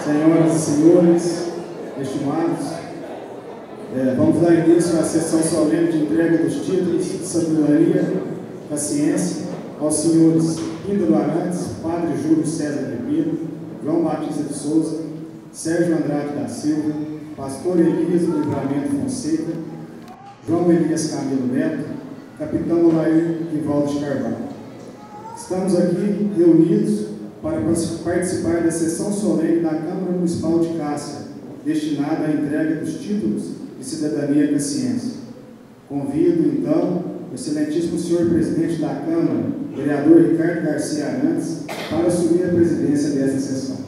Senhoras e senhores, estimados, vamos dar início à sessão solene de entrega dos títulos de sabedoria da ciência aos senhores Píndaro Arantes, Padre Júlio César Pepino, João Batista de Souza, Sérgio Andrade da Silva, Pastor Elias do Livramento Fonseca, João Elias Camilo Neto, Capitão Olair Rivaldo de Carvalho. Estamos aqui reunidos para participar da sessão solene da Câmara Municipal de Cássia, destinada à entrega dos títulos de cidadania com a ciência. Convido, então, o excelentíssimo senhor presidente da Câmara, vereador Ricardo Garcia Arantes, para assumir a presidência desta sessão.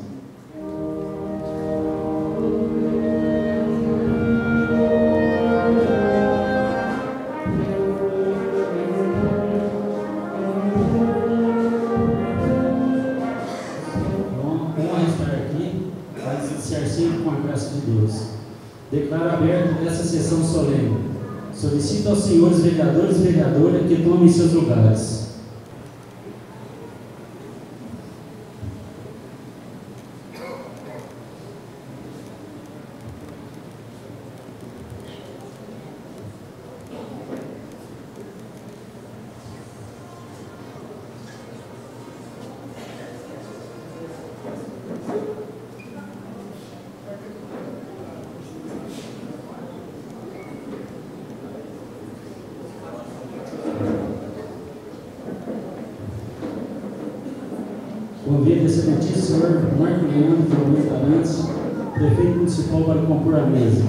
Declaro aberta essa sessão solene. Solicito aos senhores vereadores e vereadoras que tomem seus lugares. Convido o excelentíssimo senhor Marco Leandro de Arantes, prefeito municipal, para compor a mesa.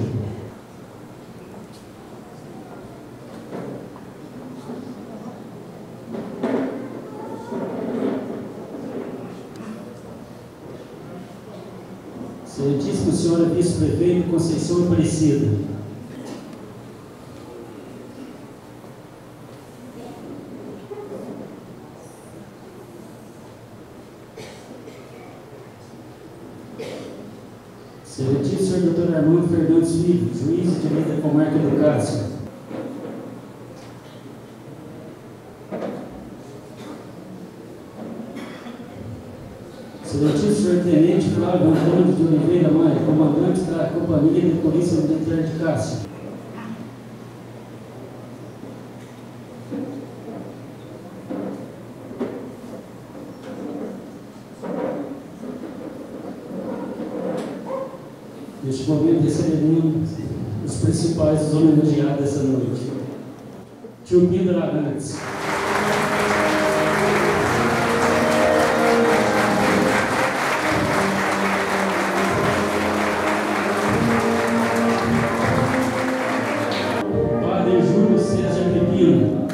Excelentíssima senhora vice-prefeito Conceição Aparecida. Excelentíssimo senhor Dr. Armando Fernandes Filho, juiz de direito da comarca do Cássio. Excelentíssimo senhor Tenente Flávio Antônio de Oliveira Maia, comandante da Companhia de Polícia Militar de Cássio. Neste momento, recebemos os principais homenageados dessa noite. Tio Píndaro Arantes. Padre Júlio César Pepino.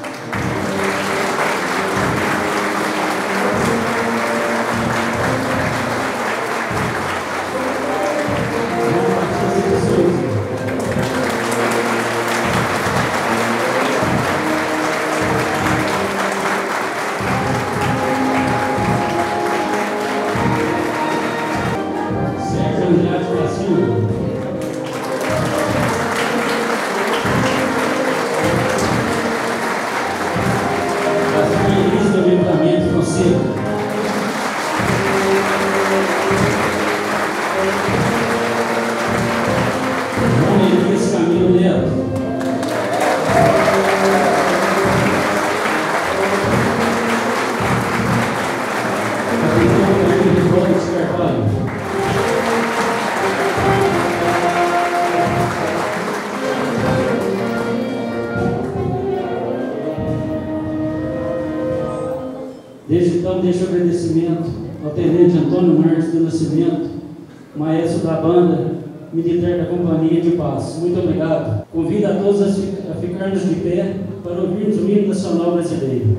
Desde então, deixo agradecimento ao Tenente Antônio Marques do Nascimento, maestro da banda militar da Companhia de Paz. Muito obrigado. Convido a todos a ficarmos de pé para ouvirmos o hino nacional brasileiro.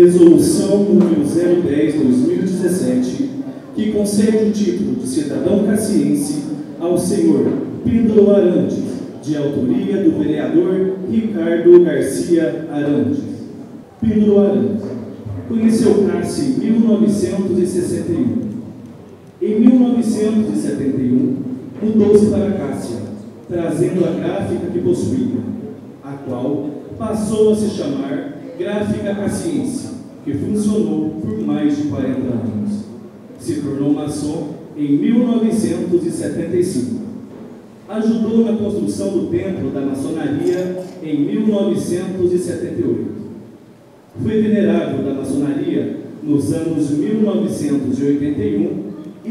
Resolução número 010/2017, que concede o título de cidadão caciense ao senhor Píndaro Arantes, de autoria do vereador Ricardo Garcia Arantes. Píndaro Arantes conheceu Cássia em 1961. Em 1971, mudou-se para Cássia, trazendo a gráfica que possuía, a qual passou a se chamar Gráfica Caciense, que funcionou por mais de 40 anos. Se tornou maçom em 1975. Ajudou na construção do templo da maçonaria em 1978. Foi venerável da maçonaria nos anos 1981 e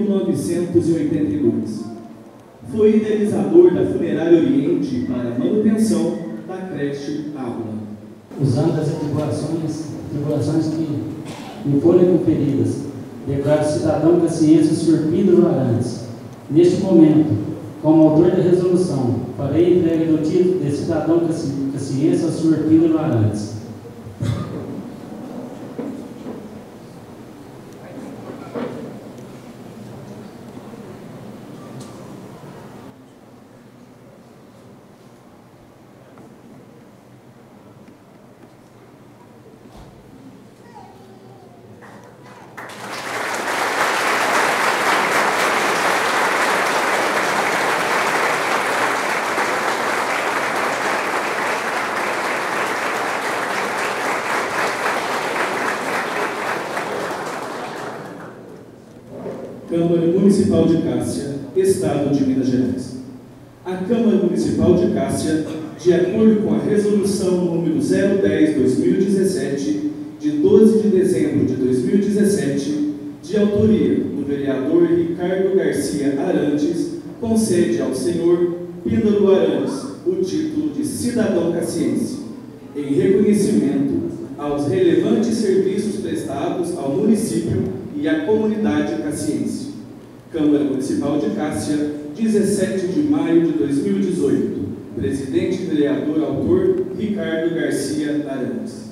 1982. Foi idealizador da Funerária Oriente para a manutenção da creche Água. Usando as atribuições que me foram conferidas, declaro cidadão caciense o senhor Píndaro Arantes. Neste momento, como autor da resolução, farei a entrega do título de cidadão caciense ao senhor Píndaro Arantes. Câmara Municipal de Cássia, Estado de Minas Gerais. A Câmara Municipal de Cássia, de acordo com a Resolução número 010/2017, de 12 de dezembro de 2017, de autoria do vereador Ricardo Garcia Arantes, concede ao senhor Píndaro Arantes o título de cidadão caciense, em reconhecimento aos relevantes serviços prestados ao município e à comunidade caciense. Câmara Municipal de Cássia, 17 de maio de 2018. Presidente, vereador, autor, Ricardo Garcia Arantes.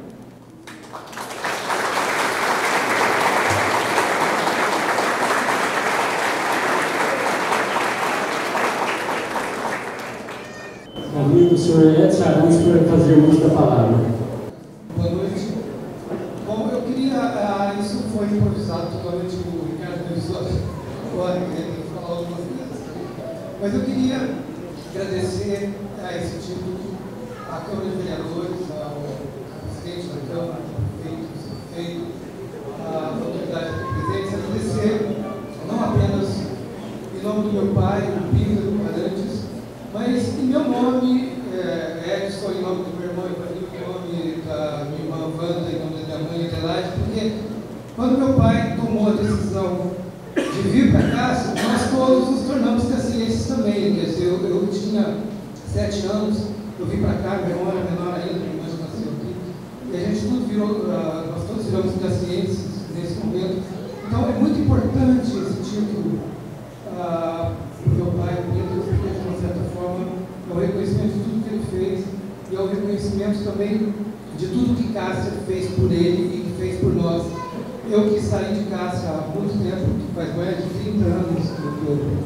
Convido o senhor Edson Arantes para fazer uso da palavra. Boa noite. Bom, eu queria, isso foi improvisado totalmente, o Ricardo revisou agora, que ele falar algumas coisas. Mas eu queria agradecer a esse título, à Câmara de Vereadores, ao presidente da Câmara, ao prefeito, à autoridade da presidência, agradecer não apenas em nome do meu pai, o Píndaro Arantes, mas em meu nome, Edson, em nome do meu irmão Ivanil, em nome da minha irmã Wanda, em nome da minha mãe Adelaide, porque quando meu pai tomou a decisão de vir para cá, nós todos nos tornamos cacienses também. Quer dizer, eu tinha 7 anos, eu vim para cá, meu irmão era menor ainda, minha irmã já nasceu aqui, e a gente tudo virou, nós todos viramos cacienses nesse momento. Então é muito importante esse título para o meu pai, porque de uma certa forma é o reconhecimento de tudo que ele fez e é o reconhecimento também de tudo que Cássia fez por ele e que fez por nós. Eu que saí de Cássia há muito tempo, que faz mais de 30 anos que eu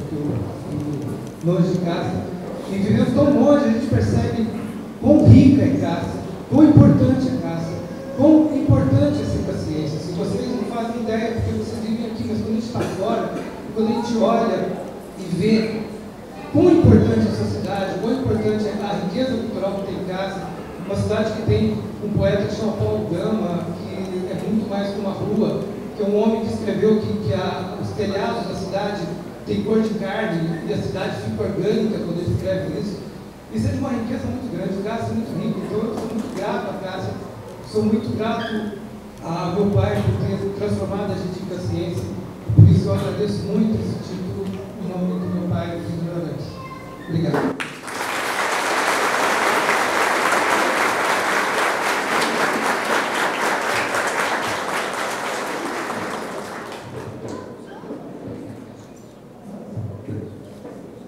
longe de Cássia, e vivemos tão longe, a gente percebe quão rica é Cássia, quão importante é Cássia, quão importante é ser caciência. Se vocês não fazem ideia, porque vocês vivem aqui, mas quando a gente está fora, quando a gente olha e vê quão importante é essa cidade, quão importante é a riqueza cultural que tem em Cássia, uma cidade que tem um poeta que chama Paulo Gama, que é muito mais que uma rua, que é um homem que escreveu que os telhados da cidade têm cor de carne e a cidade fica orgânica quando ele escreve isso. Isso é de uma riqueza muito grande, o Cássia é muito rico, então eu sou muito grato a Cássia, sou muito grato a meu pai por ter transformado a gente em caciência, por isso eu agradeço muito esse título em nome do meu pai, Píndaro Arantes. Obrigado.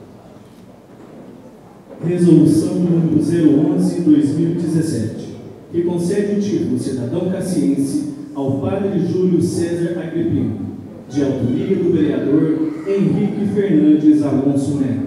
Resolução número 011/2017, que concede o título cidadão cassiense ao padre Júlio César Agripino, de autoria do vereador Henrique Fernandes Alonso Neto.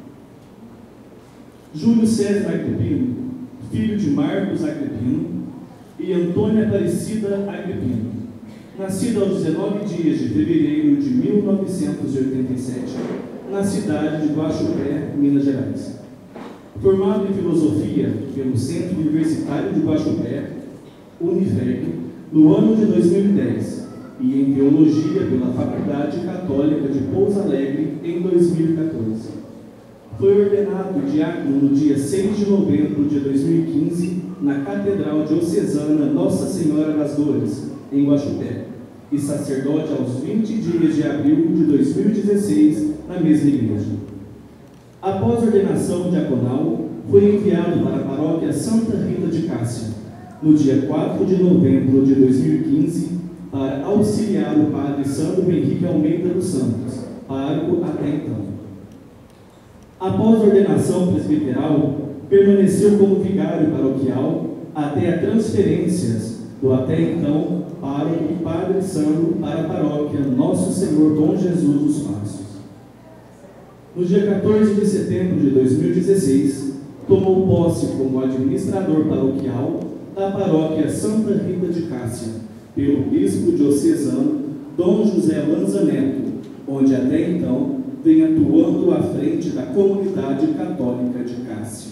Júlio César Agripino, filho de Marcos Agripino e Antônia Aparecida Agripino, nascido aos 19 dias de fevereiro de 1987, na cidade de Guaxupé, Minas Gerais. Formado em filosofia pelo Centro Universitário de Guaxupé, Unifeg, no ano de 2010, e em teologia pela Faculdade Católica de Pouso Alegre, em 2014. Foi ordenado diácono no dia 6 de novembro de 2015, na Catedral Diocesana Nossa Senhora das Dores, em Guaxupé, e sacerdote aos 20 dias de abril de 2016, na mesma igreja. Após a ordenação diaconal, foi enviado para a paróquia Santa Rita de Cássia, no dia 4 de novembro de 2015, para auxiliar o padre Sandro Henrique Almeida dos Santos, pároco até então. Após a ordenação presbiteral, permaneceu como vigário paroquial até a transferência do até então pároco Padre Sandro para a paróquia Nosso Senhor Bom Jesus dos Passos. No dia 14 de setembro de 2016, tomou posse como administrador paroquial da paróquia Santa Rita de Cássia, pelo bispo diocesano Dom José Lanza Neto, onde até então vem atuando à frente da comunidade católica de Cássia.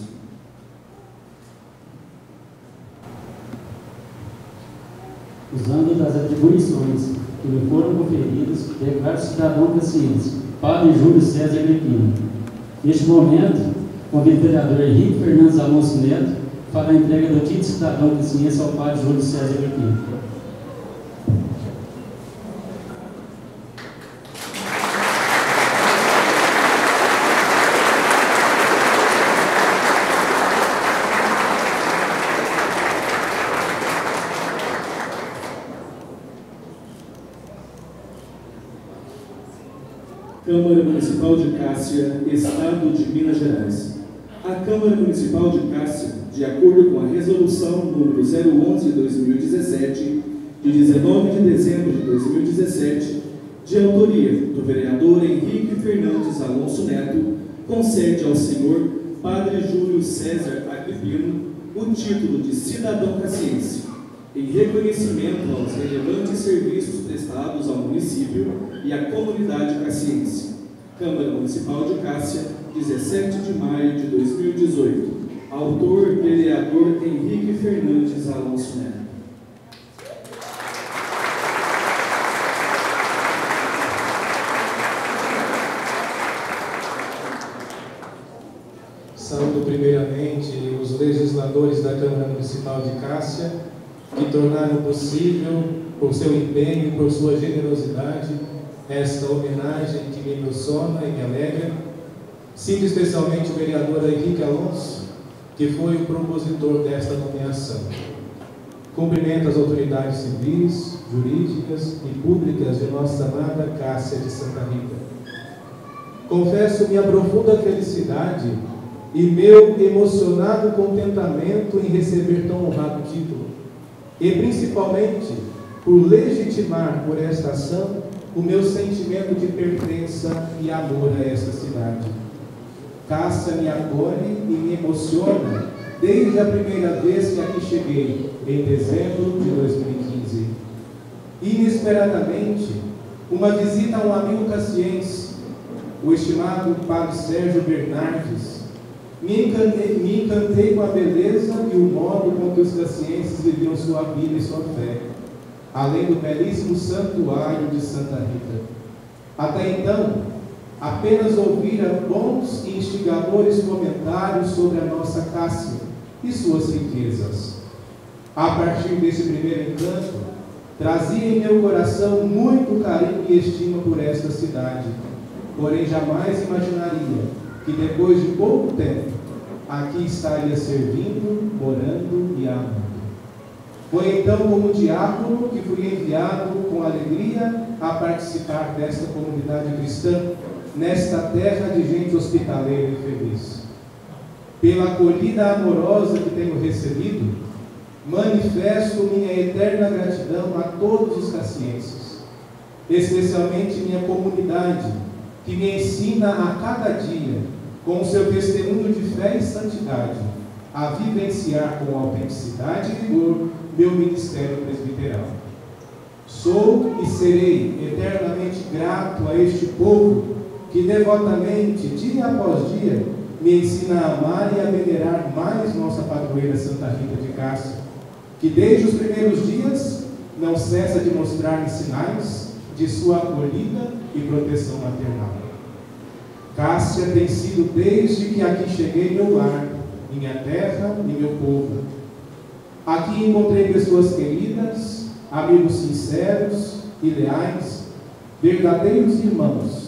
Usando das atribuições que lhe foram conferidas, declaro cidadão cassiense, Padre Júlio César Agripino. Neste momento, convido o vereador Henrique Fernandes Alonso Neto para a entrega do título de cidadão cassiense ao Padre Júlio César Agripino. Câmara Municipal de Cássia, Estado de Minas Gerais. A Câmara Municipal de Cássia, de acordo com a Resolução número 011/2017, de 19 de dezembro de 2017, de autoria do vereador Henrique Fernandes Alonso Neto, concede ao senhor Padre Júlio César Agripino o título de cidadão cassiense, em reconhecimento aos relevantes serviços prestados ao município e à comunidade cassiense. Câmara Municipal de Cássia, 17 de maio de 2018. Autor, vereador Henrique Fernandes Alonso Neto. Saúdo primeiramente os legisladores da Câmara Municipal de Cássia, que tornaram possível, por seu empenho e por sua generosidade, esta homenagem que me emociona e me alegra. Cito especialmente o vereador Henrique Alonso, que foi o propositor desta nomeação. Cumprimento as autoridades civis, jurídicas e públicas de nossa amada Cássia de Santa Rita. Confesso minha profunda felicidade e meu emocionado contentamento em receber tão honrado título, e principalmente por legitimar por esta ação o meu sentimento de pertença e amor a esta cidade. Cássia me acolhe e me emociona desde a primeira vez que aqui cheguei, em dezembro de 2015. Inesperadamente, uma visita a um amigo cassiense, o estimado Padre Sérgio Bernardes, me encantei com a beleza e o modo com que os cassienses viviam sua vida e sua fé, além do belíssimo santuário de Santa Rita. Até então, apenas ouvira bons e instigadores comentários sobre a nossa Cássia e suas riquezas. A partir desse primeiro encanto, trazia em meu coração muito carinho e estima por esta cidade, porém jamais imaginaria que depois de pouco tempo, aqui estaria servindo, morando e amando. Foi então como diácono que fui enviado com alegria a participar desta comunidade cristã, nesta terra de gente hospitaleira e feliz. Pela acolhida amorosa que tenho recebido, manifesto minha eterna gratidão a todos os cassienses, especialmente minha comunidade, que me ensina a cada dia, com o seu testemunho de fé e santidade, a vivenciar com autenticidade e vigor meu ministério presbiteral. Sou e serei eternamente grato a este povo que devotamente, dia após dia, me ensina a amar e a venerar mais nossa padroeira Santa Rita de Cássia, que desde os primeiros dias não cessa de mostrar-me sinais de sua acolhida e proteção maternal. Cássia tem sido, desde que aqui cheguei, meu lar, minha terra e meu povo. Aqui encontrei pessoas queridas, amigos sinceros e leais, verdadeiros irmãos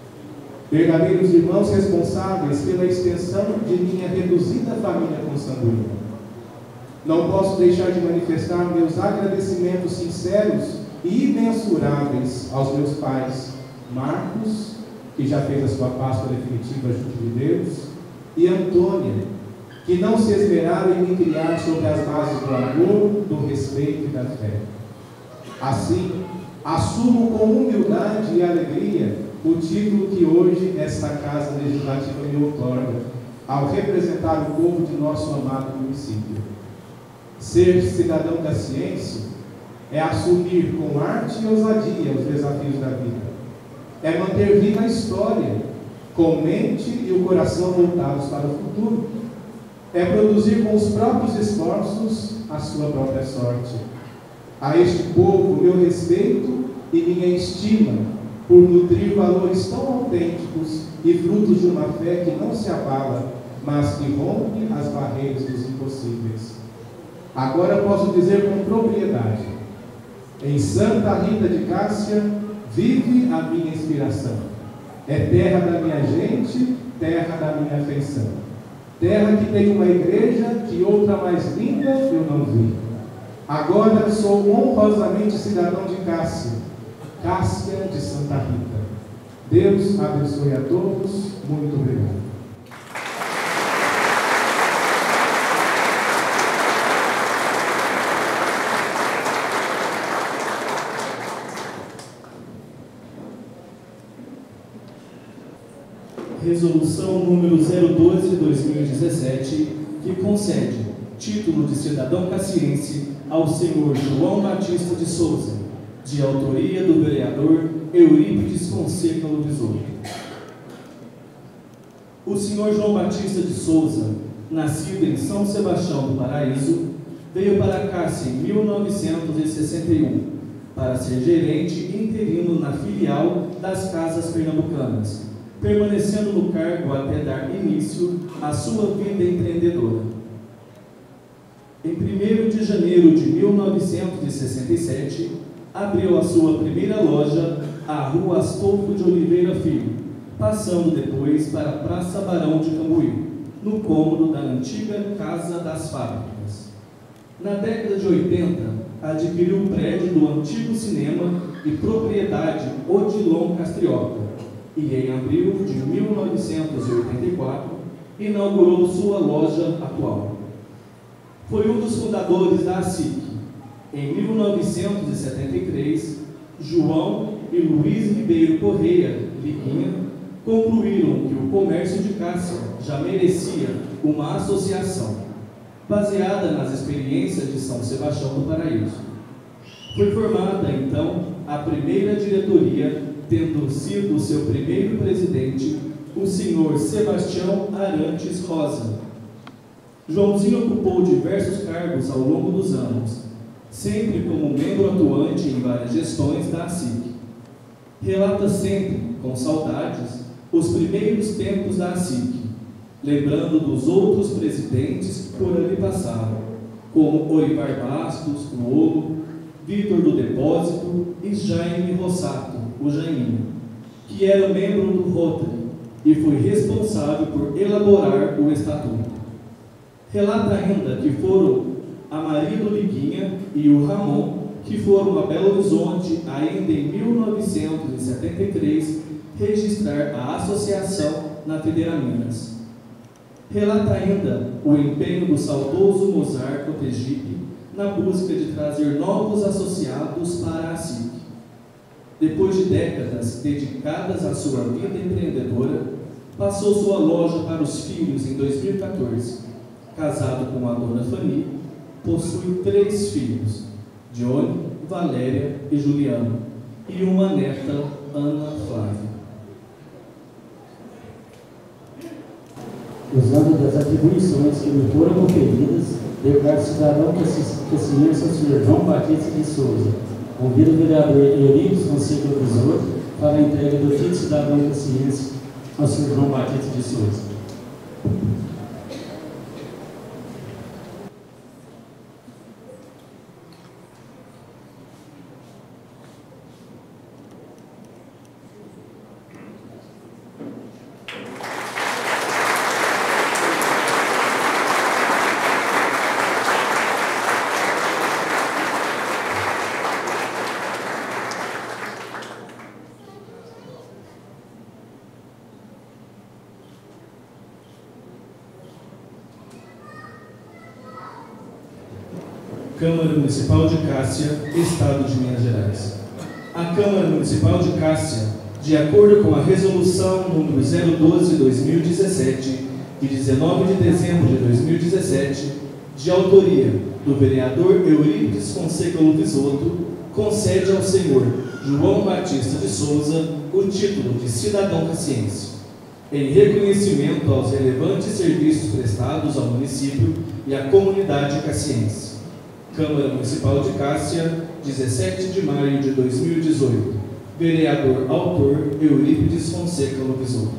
responsáveis pela extensão de minha reduzida família consanguínea. Não posso deixar de manifestar meus agradecimentos sinceros e imensuráveis aos meus pais, Marcos, que já fez a sua Páscoa definitiva junto de Deus, e Antônia, que não se esmeraram em me criar sobre as bases do amor, do respeito e da fé. Assim, assumo com humildade e alegria o título que hoje esta Casa Legislativa me outorga, ao representar o povo de nosso amado município. Ser cidadão cassiense é assumir com arte e ousadia os desafios da vida. É manter viva a história, com mente e o coração voltados para o futuro. É produzir com os próprios esforços a sua própria sorte. A este povo, meu respeito e minha estima por nutrir valores tão autênticos e frutos de uma fé que não se abala, mas que rompe as barreiras dos impossíveis. Agora posso dizer com propriedade: em Santa Rita de Cássia vive a minha inspiração. É terra da minha gente, terra da minha afeição. Terra que tem uma igreja que outra mais linda eu não vi. Agora sou honrosamente cidadão de Cássia, Cássia de Santa Rita. Deus abençoe a todos. Muito obrigado. Resolução número 012/2017, que concede título de cidadão cassiense ao senhor João Batista de Souza, de autoria do vereador Eurípides Fonseca Lobisolo. O senhor João Batista de Souza, nascido em São Sebastião do Paraíso, veio para Cássia em 1961, para ser gerente interino na filial das Casas Pernambucanas, permanecendo no cargo até dar início à sua vida empreendedora. Em 1º de janeiro de 1967, abriu a sua primeira loja à Rua Astolfo de Oliveira Filho, passando depois para a Praça Barão de Cambuí, no cômodo da antiga Casa das Fábricas. Na década de 80, adquiriu o prédio do antigo cinema e propriedade Odilon Castrioca, e em abril de 1984 inaugurou sua loja atual. Foi um dos fundadores da ASIC. Em 1973, João e Luiz Ribeiro Correia Liguinha concluíram que o comércio de Cássia já merecia uma associação, baseada nas experiências de São Sebastião do Paraíso. Foi formada, então, a primeira diretoria, tendo sido o seu primeiro presidente o senhor Sebastião Arantes Rosa. Joãozinho ocupou diversos cargos ao longo dos anos, sempre como membro atuante em várias gestões da ASIC. Relata sempre, com saudades, os primeiros tempos da ASIC, lembrando dos outros presidentes que por ali passaram, como Orivar Bastos, o Olo, Vitor do Depósito e Jaime Rossato, o Jaiminho, que era membro do Rotary e foi responsável por elaborar o estatuto. Relata ainda que foram a Maria do Liguinha e o Ramon, que foram a Belo Horizonte ainda em 1973 registrar a associação na Federa Minas. Relata ainda o empenho do saudoso Mozart Cotegipe na busca de trazer novos associados para a SIC. Depois de décadas dedicadas à sua vida empreendedora, passou sua loja para os filhos em 2014. Casado com a dona Fanny, possui 3 filhos, Johnny, Valéria e Juliano, e uma neta, Ana Flávia. Usando das atribuições que me foram conferidas, declaro cidadão caciense ao senhor João Batista de Souza. Convido o vereador Eurípides Fonseca Visor para a entrega do título de cidadão caciense ao senhor João Batista de Souza. Câmara Municipal de Cássia, Estado de Minas Gerais. A Câmara Municipal de Cássia, de acordo com a Resolução número 012/2017, de 19 de dezembro de 2017, de autoria do vereador Eurípides Fonseca Luvisoto, concede ao senhor João Batista de Souza o título de cidadão caciense, em reconhecimento aos relevantes serviços prestados ao município e à comunidade caciense. Câmara Municipal de Cássia, 17 de maio de 2018. Vereador autor Eurípides Fonseca Luvisoto.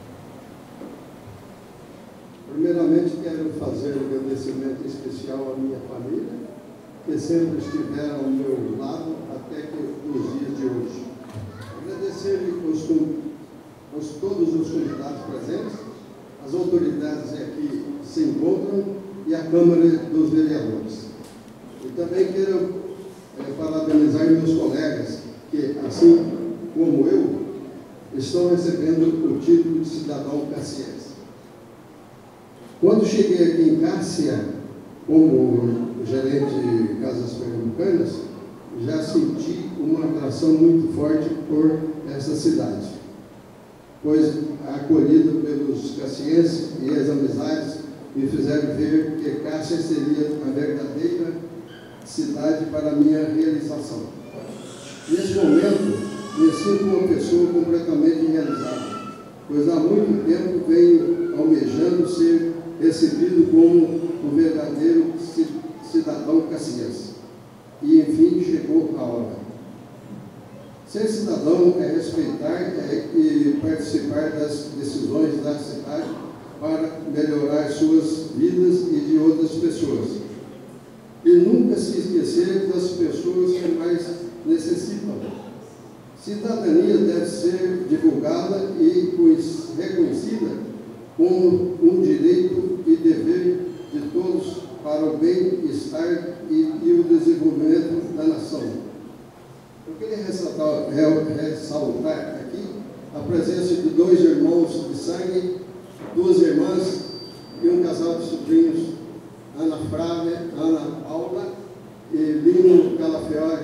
Primeiramente, quero fazer um agradecimento especial à minha família, que sempre estiveram ao meu lado até que os dias de hoje. Agradecer aos todos os convidados presentes, as autoridades aqui se encontram e a Câmara dos Vereadores. E também quero parabenizar meus colegas que, assim como eu, estão recebendo o título de cidadão caciense. Quando cheguei aqui em Cássia, como gerente de Casas Pernambucanas, já senti uma atração muito forte por essa cidade, pois acolhido pelos cacienses e as amizades me fizeram ver que Cássia seria a verdadeira cidade para a minha realização. Neste momento, me sinto uma pessoa completamente realizada, pois há muito tempo venho almejando ser recebido como um verdadeiro cidadão caciense. E, enfim, chegou a hora. Ser cidadão é respeitar e participar das decisões da cidade para melhorar suas vidas e de outras pessoas. E nunca se esquecer das pessoas que mais necessitam. Cidadania deve ser divulgada e reconhecida como um direito e dever de todos para o bem-estar e o desenvolvimento da nação. Eu queria ressaltar aqui a presença de 2 irmãos de sangue, 2 irmãs e um casal de sobrinhos, Ana Flávia, Ana Paula e Lino Calafiore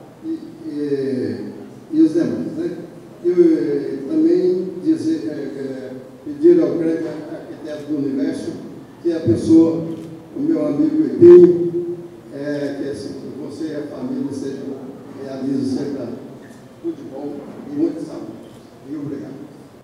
e os demais, né? Eu também pedir ao grande arquiteto do universo que abençoe o meu amigo Edinho, que assim, você e a família realizem sempre tudo de bom e muita saúde. E obrigado.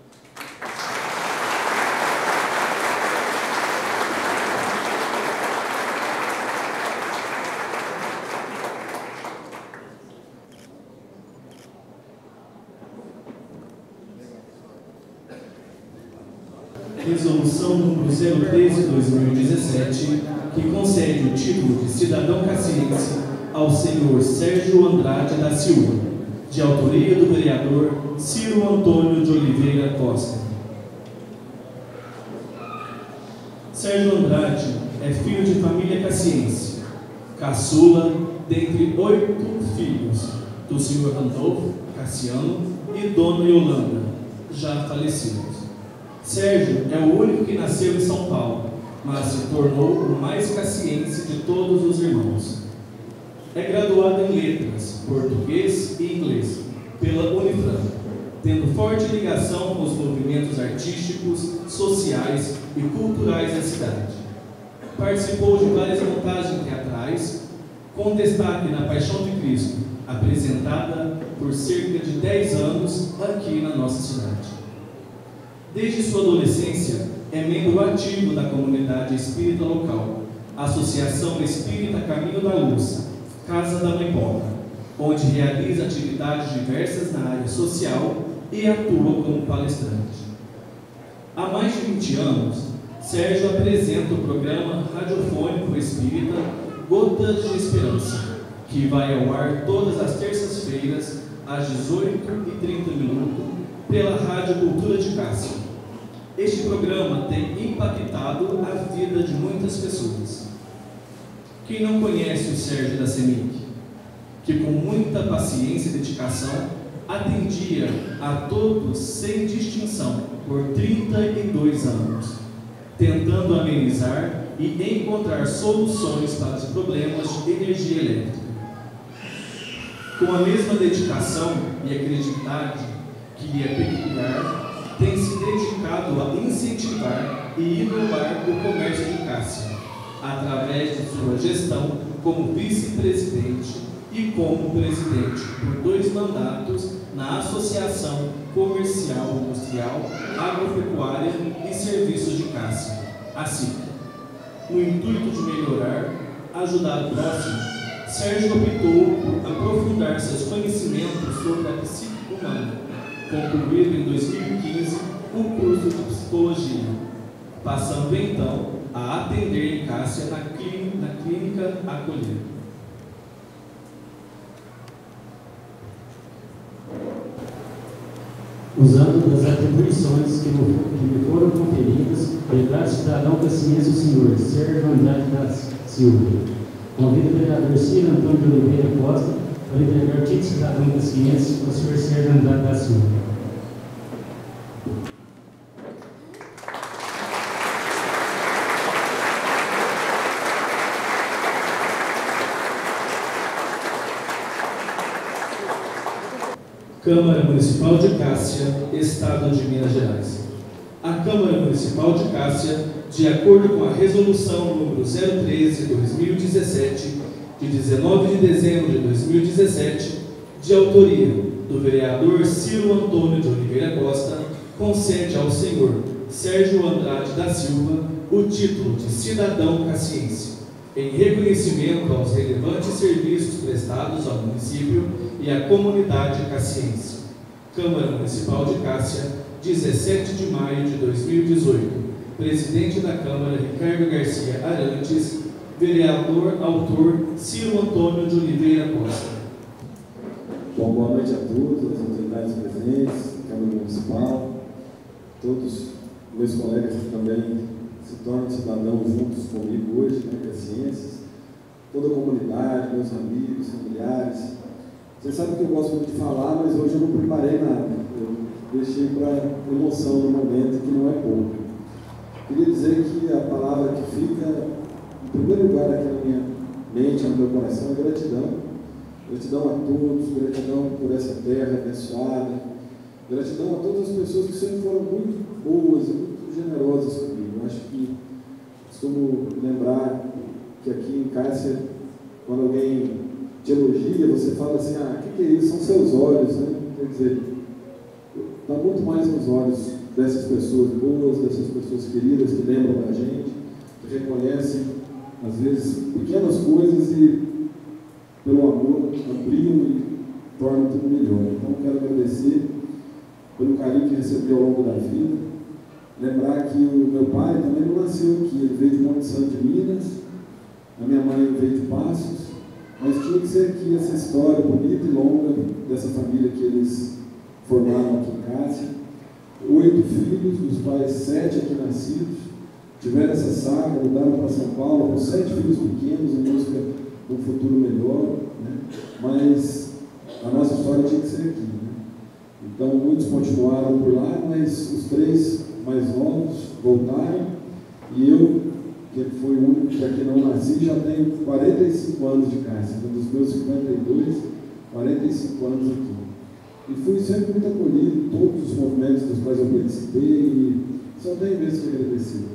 Resolução número 013/2017, que concede o título de cidadão caciense ao senhor Sérgio Andrade da Silva, de autoria do vereador Ciro Antônio de Oliveira Costa. Sérgio Andrade é filho de família caciense, caçula dentre 8 filhos do senhor Randolfo Cassiano e dona Yolanda, já falecidos. Sérgio é o único que nasceu em São Paulo, mas se tornou o mais caciense de todos os irmãos. É graduado em Letras, Português e Inglês, pela Unifran, tendo forte ligação com os movimentos artísticos, sociais e culturais da cidade. Participou de várias montagens teatrais, com destaque na Paixão de Cristo, apresentada por cerca de 10 anos aqui na nossa cidade. Desde sua adolescência, é membro ativo da comunidade espírita local, Associação Espírita Caminho da Luz, Casa da Mãe Pobre, onde realiza atividades diversas na área social e atua como palestrante. Há mais de 20 anos, Sérgio apresenta o programa radiofônico espírita Gotas de Esperança, que vai ao ar todas as terças-feiras, às 18h30, pela Rádio Cultura de Cássia. Este programa tem impactado a vida de muitas pessoas. Quem não conhece o Sérgio da CEMIC, que com muita paciência e dedicação atendia a todos sem distinção por 32 anos, tentando amenizar e encontrar soluções para os problemas de energia elétrica. Com a mesma dedicação e acreditar que lhe é peculiar, tem se dedicado a incentivar e inovar o comércio de Cássia, através de sua gestão como vice-presidente e como presidente por 2 mandatos na Associação Comercial Industrial, Agropecuária e Serviços de Cássia, ASIC. No intuito de melhorar, ajudar o próximo, Sérgio optou por aprofundar seus conhecimentos sobre a psique humana, concluindo em 2015 o curso de Psicologia, passando então a atender em Cássia na Clínica Acolher. Usando das atribuições que me foram conferidas, declaro cidadão caciense o senhor Sérgio Andrade da Silva. Convido o vereador Ciro Antônio de Oliveira Costa para entregar o título de cidadão caciense ao senhor Sérgio Andrade da Silva. Câmara Municipal de Cássia, Estado de Minas Gerais. A Câmara Municipal de Cássia, de acordo com a Resolução número 013/2017, de 19 de dezembro de 2017, de autoria do vereador Ciro Antônio de Oliveira Costa, concede ao senhor Sérgio Andrade da Silva o título de cidadão caciense, em reconhecimento aos relevantes serviços prestados ao município e à comunidade caciense. Câmara Municipal de Cássia, 17 de maio de 2018. Presidente da Câmara, Ricardo Garcia Arantes. Vereador autor, Ciro Antônio de Oliveira Costa. Bom, boa noite a todos, as autoridades presentes, Câmara Municipal, todos meus colegas que também se tornam cidadãos juntos comigo hoje, cacienses, toda a comunidade, meus amigos, familiares. Vocês sabem que eu gosto muito de falar, mas hoje eu não preparei nada. Eu deixei para emoção no momento, que não é pouco. Queria dizer que a palavra que fica em primeiro lugar aqui na minha mente, no meu coração, é gratidão. Gratidão a todos, gratidão por essa terra abençoada, gratidão a todas as pessoas que sempre foram muito boas e muito generosas comigo. Acho que costumo lembrar que aqui em Cássia, quando alguém te elogia, você fala assim, o que é isso? São seus olhos, né? Quer dizer, está muito mais nos olhos dessas pessoas boas, dessas pessoas queridas que lembram da gente, que reconhecem, às vezes, pequenas coisas e, pelo amor, ampliam e tornam tudo melhor. Então, quero agradecer pelo carinho que recebi ao longo da vida. Lembrar que o meu pai também não nasceu aqui, ele veio de Monte Santo de Minas, a minha mãe veio de Passos, mas tinha que ser aqui essa história bonita e longa dessa família que eles formaram aqui em Cássia. 8 filhos, dos quais 7 aqui nascidos, tiveram essa saga, mudaram para São Paulo com 7 filhos pequenos em busca de um futuro melhor, né? Mas a nossa história tinha que ser aqui, né? Então muitos continuaram por lá, mas os 3 mais novos voltaram e eu que foi o único que aqui não nasci, já tenho 45 anos de Cássia, dos meus 52, 45 anos aqui. E fui sempre muito acolhido em todos os movimentos dos quais eu participei e só tenho mesmo que agradecer.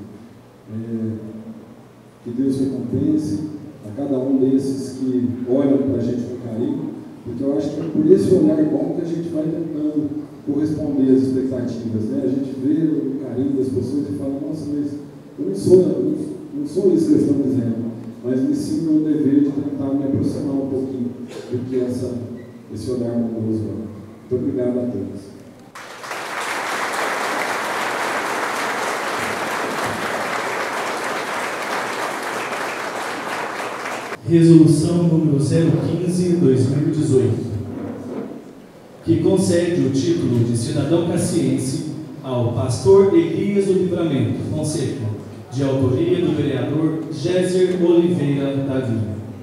Que Deus recompense a cada um desses que olham para a gente com carinho, porque eu acho que é por esse olhar bom que a gente vai tentando corresponder às expectativas, né? A gente vê o carinho das pessoas e fala, nossa, mas eu não sou isso que eles estão dizendo, mas me sinto no dever de tentar me aproximar um pouquinho do que esse olhar amoroso. Muito obrigado a todos. Resolução número 015/2018, que concede o título de cidadão caciense ao pastor Elias do Livramento Fonseca, de autoria do vereador Géser Oliveira Davi.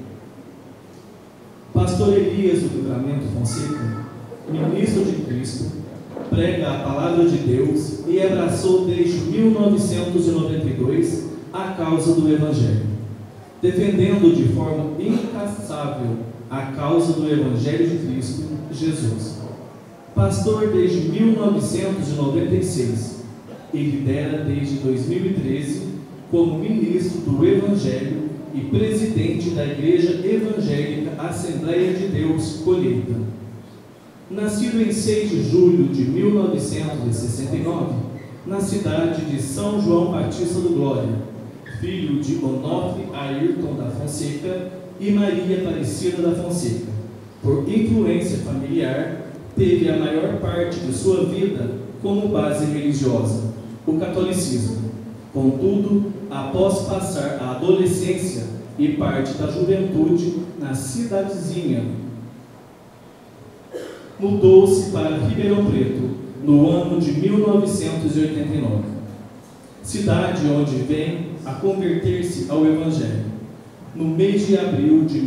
Pastor Elias do Livramento Fonseca, ministro de Cristo, prega a palavra de Deus e abraçou desde 1992 a causa do Evangelho, defendendo de forma incansável a causa do Evangelho de Cristo Jesus. Pastor desde 1996 e lidera desde 2013 como ministro do Evangelho e presidente da Igreja Evangélica Assembleia de Deus Colheita. Nascido em 6 de julho de 1969, na cidade de São João Batista do Glória, filho de Onofre Ayrton da Fonseca e Maria Aparecida da Fonseca. Por influência familiar, teve a maior parte de sua vida como base religiosa, o catolicismo. Contudo, após passar a adolescência e parte da juventude na cidadezinha, mudou-se para Ribeirão Preto no ano de 1989, cidade onde vem a converter-se ao Evangelho, no mês de abril de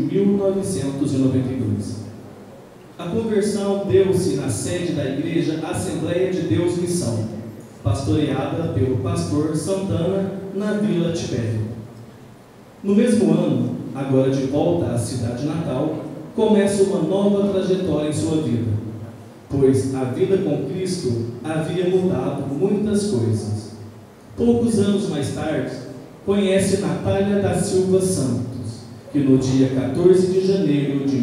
1992. A conversão deu-se na sede da Igreja Assembleia de Deus Missão, pastoreada pelo pastor Santana, na Vila Tibério. No mesmo ano, agora de volta à cidade natal, começa uma nova trajetória em sua vida, pois a vida com Cristo havia mudado muitas coisas. Poucos anos mais tarde, conhece Natália da Silva Santos, que no dia 14 de janeiro de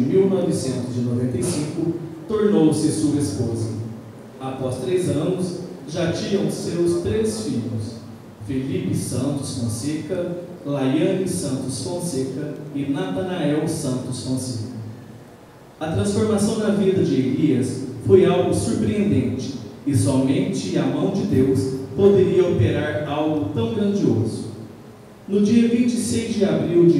1995 tornou-se sua esposa. Após 3 anos, já tinham seus 3 filhos, Felipe Santos Fonseca, Laiane Santos Fonseca e Natanael Santos Fonseca. A transformação na vida de Elias foi algo surpreendente e somente a mão de Deus poderia operar algo tão grandioso. No dia 26 de abril de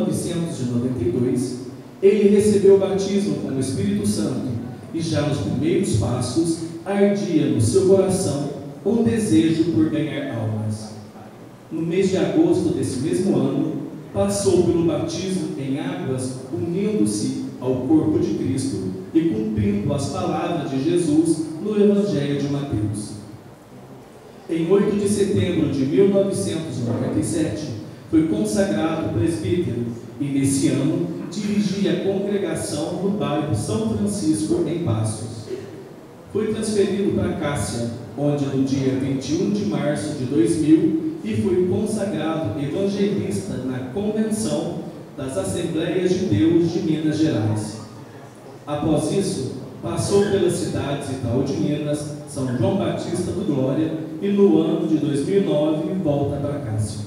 1992, ele recebeu o batismo com o Espírito Santo e já nos primeiros passos ardia no seu coração um desejo por ganhar almas. No mês de agosto desse mesmo ano, passou pelo batismo em águas, unindo-se ao corpo de Cristo e cumprindo as palavras de Jesus no Evangelho de Mateus. Em 8 de setembro de 1997, foi consagrado presbítero e, nesse ano, dirigia a congregação no bairro São Francisco, em Passos. Foi transferido para Cássia, onde no dia 21 de março de 2000, e foi consagrado evangelista na Convenção das Assembleias de Deus de Minas Gerais. Após isso, passou pelas cidades Itaú de Minas, São João Batista do Glória e no ano de 2009 volta para Cássia.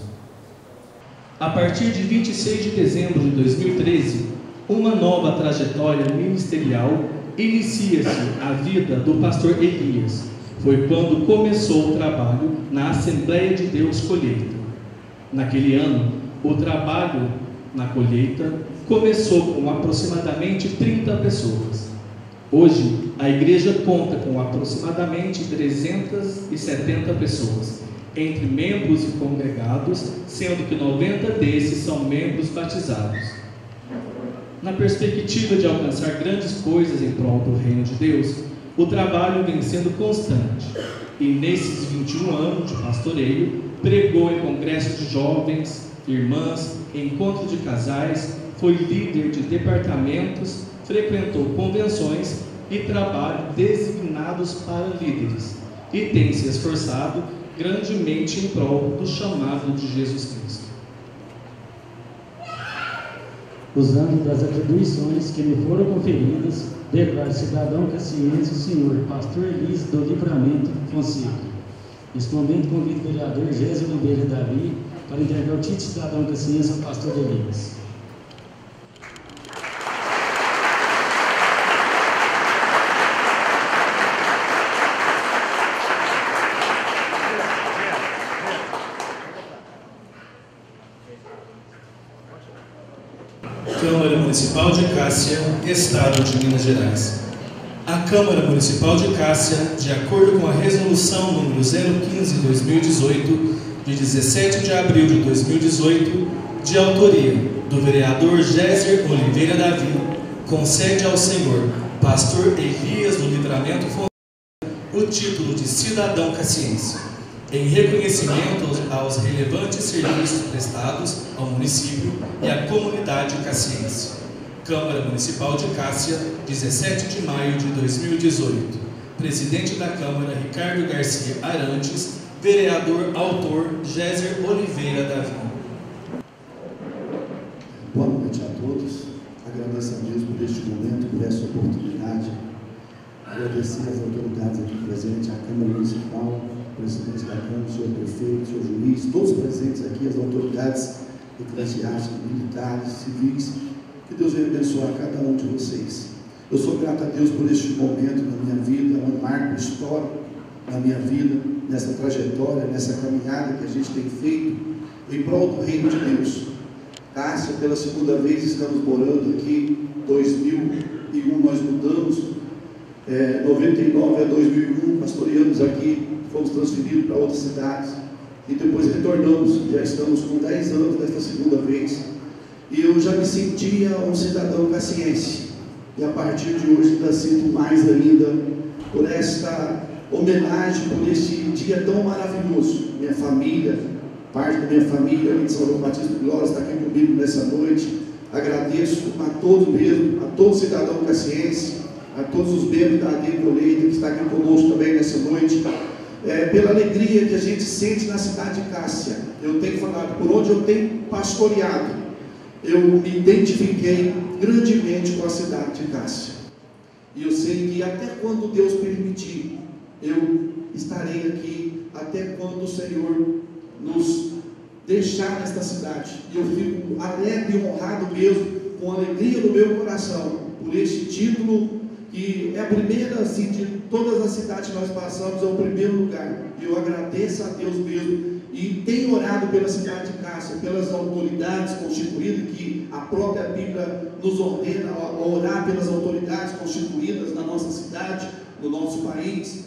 A partir de 26 de dezembro de 2013, uma nova trajetória ministerial inicia-se a vida do pastor Elias. Foi quando começou o trabalho na Assembleia de Deus Colheita. Naquele ano, o trabalho na colheita começou com aproximadamente 30 pessoas. Hoje, a igreja conta com aproximadamente 370 pessoas, entre membros e congregados, sendo que 90 desses são membros batizados. Na perspectiva de alcançar grandes coisas em prol do reino de Deus, o trabalho vem sendo constante, e nesses 21 anos de pastoreio, pregou em congressos de jovens, irmãs, encontro de casais, foi líder de departamentos, frequentou convenções e trabalho designados para líderes, e tem se esforçado grandemente em prol do chamado de Jesus Cristo. Usando das atribuições que me foram conferidas, declaro cidadão caciense o senhor pastor Elis do Livramento Fonseca. Neste momento convido o vereador Gésio Oliveira Davi para entregar o título de cidadão caciense ao pastor Elias. Câmara Municipal de Cássia, Estado de Minas Gerais. A Câmara Municipal de Cássia, de acordo com a Resolução número 015/2018, de 17 de abril de 2018, de autoria do vereador Géser Oliveira Davi, concede ao senhor pastor Elias do Livramento Fonseca o título de cidadão caciense, em reconhecimento aos relevantes serviços prestados ao município e à comunidade caciense. Câmara Municipal de Cássia, 17 de maio de 2018. Presidente da Câmara, Ricardo Garcia Arantes. Vereador autor, Géser Oliveira Davi. Boa noite a todos. Agradeço a Deus por este momento, por essa oportunidade. Agradecer às autoridades aqui presentes, à Câmara Municipal, presidente da Câmara, o senhor prefeito, o senhor juiz, todos presentes aqui, as autoridades eclesiásticas, militares, civis. Que Deus venha abençoar cada um de vocês. Eu sou grato a Deus por este momento na minha vida, um marco histórico na minha vida, nessa trajetória, nessa caminhada que a gente tem feito em prol do reino de Deus. Cássia, pela segunda vez estamos morando aqui. 2001 nós mudamos, 99 a 2001 pastoreamos aqui, fomos transferidos para outras cidades e depois retornamos. Já estamos com 10 anos desta segunda vez e eu já me sentia um cidadão caciense, e a partir de hoje ainda sinto mais ainda por esta homenagem, por este dia tão maravilhoso. Minha família, parte da minha família de São João Batista de Glória está aqui comigo nessa noite. Agradeço a todos mesmo, a todo cidadão caciense, a todos os membros da AD Colheita que está aqui conosco também nessa noite, pela alegria que a gente sente na cidade de Cássia. Eu tenho falado, por onde eu tenho pastoreado, eu me identifiquei grandemente com a cidade de Cássia. E eu sei que até quando Deus permitir, eu estarei aqui, até quando o Senhor nos deixar nesta cidade. E eu fico alegre e honrado mesmo, com a alegria do meu coração, por este título, que é a primeira, assim, de todas as cidades que nós passamos, é o primeiro lugar. E eu agradeço a Deus mesmo, e tenho orado pela cidade de Cássia, pelas autoridades constituídas, que a própria Bíblia nos ordena a orar pelas autoridades constituídas na nossa cidade, no nosso país.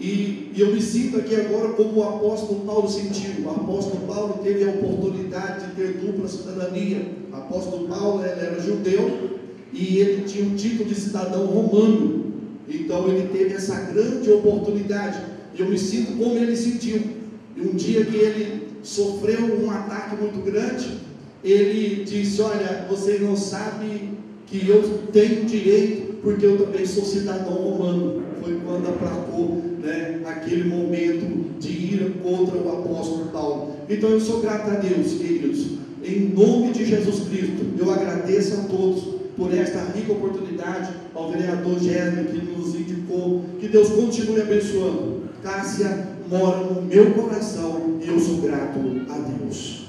E eu me sinto aqui agora como o apóstolo Paulo sentiu. O apóstolo Paulo teve a oportunidade de ter dupla cidadania. O apóstolo Paulo era judeu e ele tinha o título de cidadão romano. Então ele teve essa grande oportunidade. E eu me sinto como ele sentiu. E um dia que ele sofreu um ataque muito grande, ele disse: olha, vocês não sabem que eu tenho direito, porque eu também sou cidadão romano. Foi quando aplacou, aquele momento de ira contra o apóstolo Paulo. Então eu sou grato a Deus, queridos, em nome de Jesus Cristo. Eu agradeço a todos por esta rica oportunidade, ao vereador Géser que nos indicou. Que Deus continue abençoando. Cássia mora no meu coração e eu sou grato a Deus.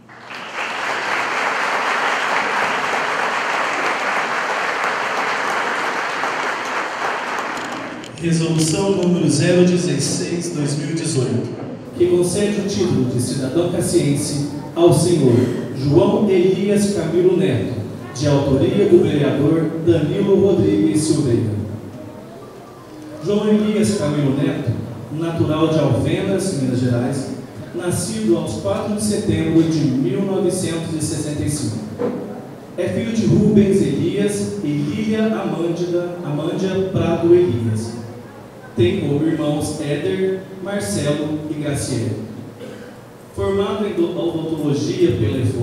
Resolução número 016/2018, que concede o título de cidadão caciense ao senhor João Elias Camilo Neto, de autoria do vereador Danilo Rodrigues Silveira. João Elias Camilo Neto, natural de Alfenas, Minas Gerais, nascido aos 4 de setembro de 1965. É filho de Rubens Elias e Lília Amândia Prado Elias. Tem como irmãos Éder, Marcelo e Graciela. Formado em odontologia pela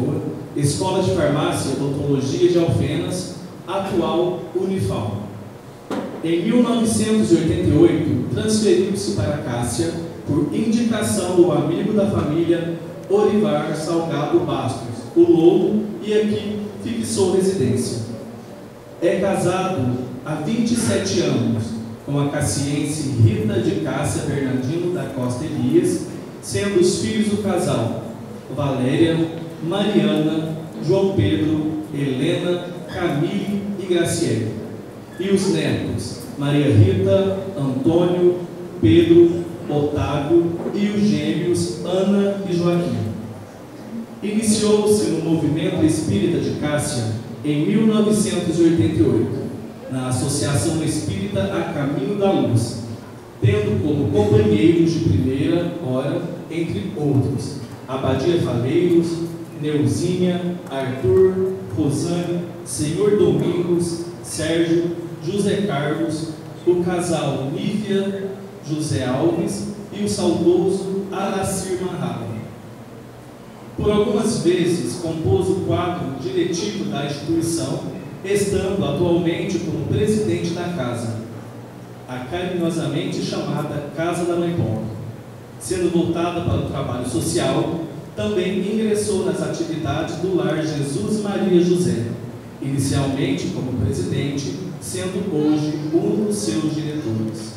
Escola de Farmácia e Odontologia de Alfenas, atual Unifal. Em 1988, transferiu-se para Cássia por indicação do amigo da família Orivar Salgado Bastos, o Lobo, e aqui fixou residência. É casado há 27 anos com a cassiense Rita de Cássia Bernardino da Costa Elias, sendo os filhos do casal Valéria, Mariana, João Pedro, Helena, Camille e Graciele. E os netos Maria Rita, Antônio, Pedro, Otávio e os gêmeos Ana e Joaquim. Iniciou-se no movimento espírita de Cássia em 1988, na Associação Espírita A Caminho da Luz, tendo como companheiros de primeira hora, entre outros, Abadia Faleiros, Neuzinha, Arthur, Rosane, Senhor Domingos, Sérgio, José Carlos, o casal Nívia, José Alves e o saudoso Aracir Marralo. Por algumas vezes compôs o quadro diretivo da instituição, estando atualmente como presidente da casa, a carinhosamente chamada Casa da Mãe Pomba. Sendo voltada para o trabalho social, também ingressou nas atividades do Lar Jesus Maria José, inicialmente como presidente, sendo hoje um dos seus diretores.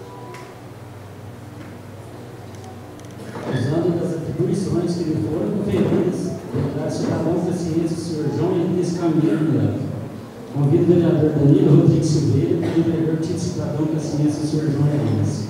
Usando das atribuições que lhe foram conferidas pelo cidadão da ciência, o senhor João Elias Camilo Neto, convido o vereador Danilo Rodrigues Silveira para entregar o título de cidadão da ciência, o senhor João Elias.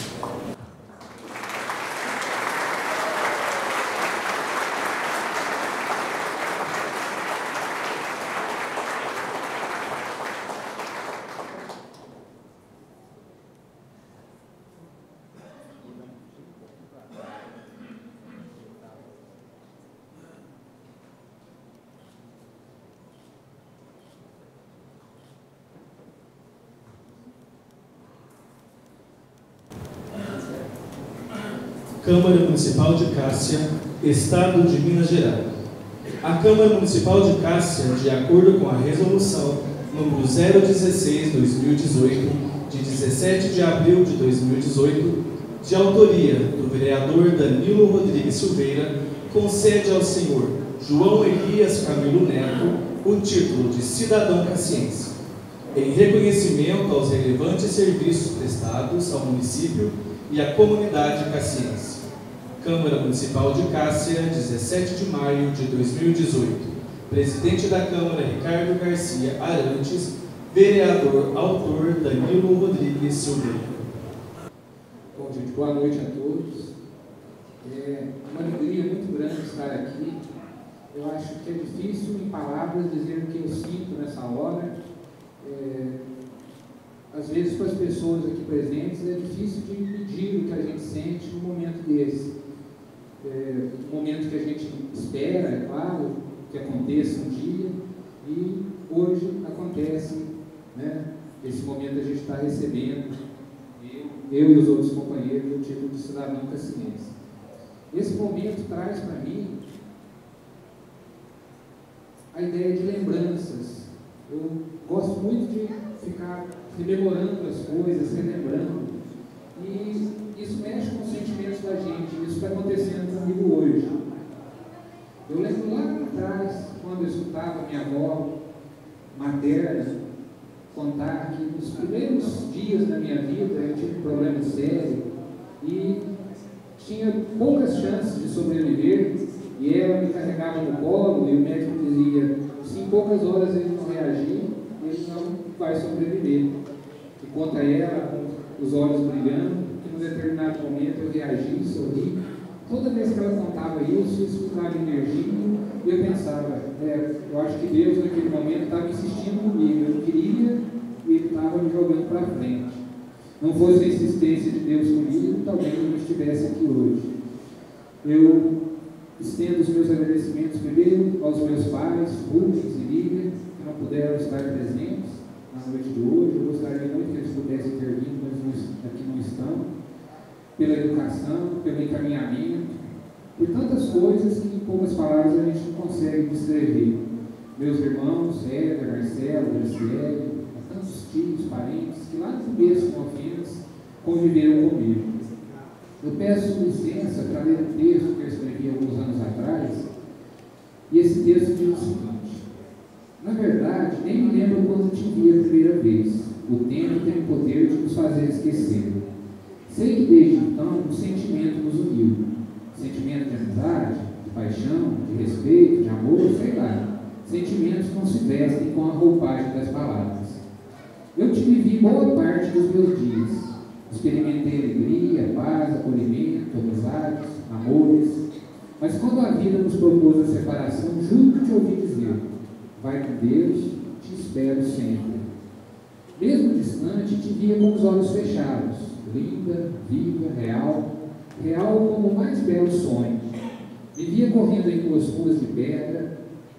Câmara Municipal de Cássia, Estado de Minas Gerais. A Câmara Municipal de Cássia, de acordo com a Resolução número 016/2018, de 17 de abril de 2018, de autoria do vereador Danilo Rodrigues Silveira, concede ao senhor João Elias Camilo Neto o título de cidadão cassiense, em reconhecimento aos relevantes serviços prestados ao município e à comunidade cassiense. Câmara Municipal de Cássia, 17 de maio de 2018. Presidente da Câmara, Ricardo Garcia Arantes. Vereador, autor, Danilo Rodrigues Silveira. Bom, gente, boa noite a todos. É uma alegria muito grande estar aqui. Eu acho que é difícil, em palavras, dizer o que eu sinto nessa hora. Às vezes, para as pessoas aqui presentes, é difícil de medir o que a gente sente num momento desse. Um momento que a gente espera, é claro, que aconteça um dia, e hoje acontece, né? Esse momento a gente está recebendo, eu e os outros companheiros, o título de cidadão cassiense. Esse momento traz para mim a ideia de lembranças. Eu gosto muito de ficar rememorando as coisas, relembrando, e isso mexe com os sentimentos da gente. Isso está acontecendo comigo hoje. Eu lembro lá atrás, quando eu escutava minha avó materna contar que nos primeiros dias da minha vida eu tive um problema sério e tinha poucas chances de sobreviver, e ela me carregava no colo e o médico dizia: se em poucas horas ele não reagir, ele não vai sobreviver. E contra ela, com os olhos brilhando, que num determinado momento eu reagi, sorri. Toda vez que ela contava isso dava energia, e eu pensava, eu acho que Deus naquele momento estava insistindo comigo. Eu queria e Ele estava me jogando para frente. Não fosse a insistência de Deus comigo, talvez eu não estivesse aqui hoje. Eu estendo os meus agradecimentos primeiro aos meus pais, Rubens e Lívia, que não puderam estar presentes na noite de hoje. Eu gostaria muito que eles pudessem ter vindo, mas aqui não estão. Pela educação, pelo encaminhamento, por tantas coisas que em poucas palavras a gente não consegue descrever. Meus irmãos, Éder, Marcelo, Graciele, tantos tios, parentes, que lá no começo com Alfenas conviveram comigo. Eu peço licença para ler um texto que eu escrevi alguns anos atrás, e esse texto diz o seguinte: na verdade, nem me lembro quando te vi a primeira vez. O tempo tem o poder de nos fazer esquecer. Sei que desde então um sentimento nos uniu. Sentimento de amizade, de paixão, de respeito, de amor, sei lá. Sentimentos não se vestem com a roupagem das palavras. Eu te vivi boa parte dos meus dias. Experimentei alegria, paz, acolhimento, amizades, amores. Mas quando a vida nos propôs a separação, juro que te ouvi dizer: vai com Deus, te espero sempre. Mesmo distante, te via com os olhos fechados, linda, viva, real como o mais belo sonho. Me via correndo em tuas ruas de pedra,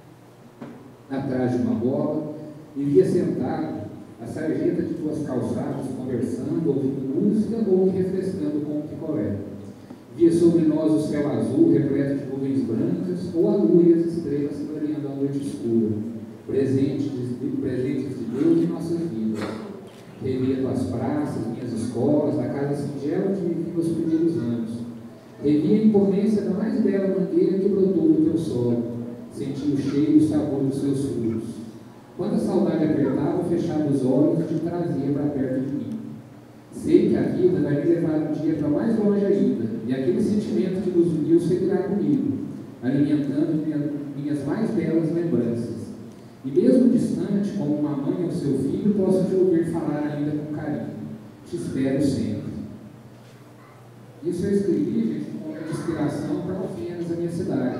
atrás de uma bola, me via sentado, a sarjeta de tuas calçadas, conversando, ouvindo música ou me refrescando com um picolé. Via sobre nós o céu azul, repleto de nuvens brancas, ou a lua e as estrelas clareando a noite escura, presentes de Deus em nossas vidas. Revia tuas praças, minhas escolas, a casa singela onde vivi meus primeiros anos. Revia a imponência da mais bela mangueira que brotou do teu solo. Senti o cheiro e o sabor dos seus frutos. Quando a saudade apertava, fechava os olhos e te trazia para perto de mim. Sei que a vida vai me levar um dia para mais longe ainda, e aquele sentimento que nos uniu seguirá comigo, alimentando minhas mais belas lembranças. E mesmo distante, como uma mãe ao seu filho, posso te ouvir falar ainda com carinho. Te espero sempre. Isso eu escrevi, gente, como inspiração para Alfenas, a minha cidade.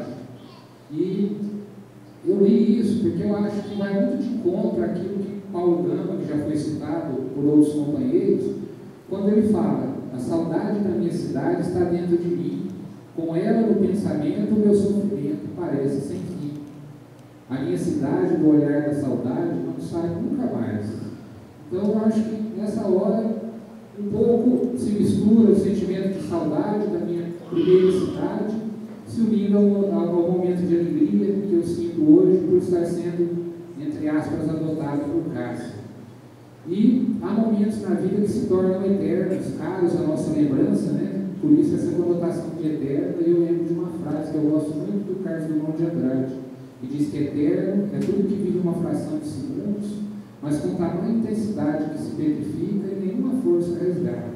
E eu li isso porque eu acho que vai muito de encontro àquilo que Paulo Gama, que já foi citado por outros companheiros, quando ele fala: a saudade da minha cidade está dentro de mim, com ela no pensamento o meu sofrimento parece sem fim. A minha cidade, do olhar da saudade, não sai nunca mais. Então eu acho que nessa hora um pouco se mistura o sentimento de saudade da minha primeira cidade, se unindo ao momento de alegria que eu sinto hoje por estar sendo, entre aspas, adotado por Cássia. E há momentos na vida que se tornam eternos, caros à nossa lembrança, né? Por isso essa conotação de eterno. Eu lembro de uma frase que eu gosto muito do Carlos Drummond de Andrade, que diz que eterno é tudo que vive uma fração de segundos, mas com tamanha intensidade que se petrifica e nenhuma força resgata.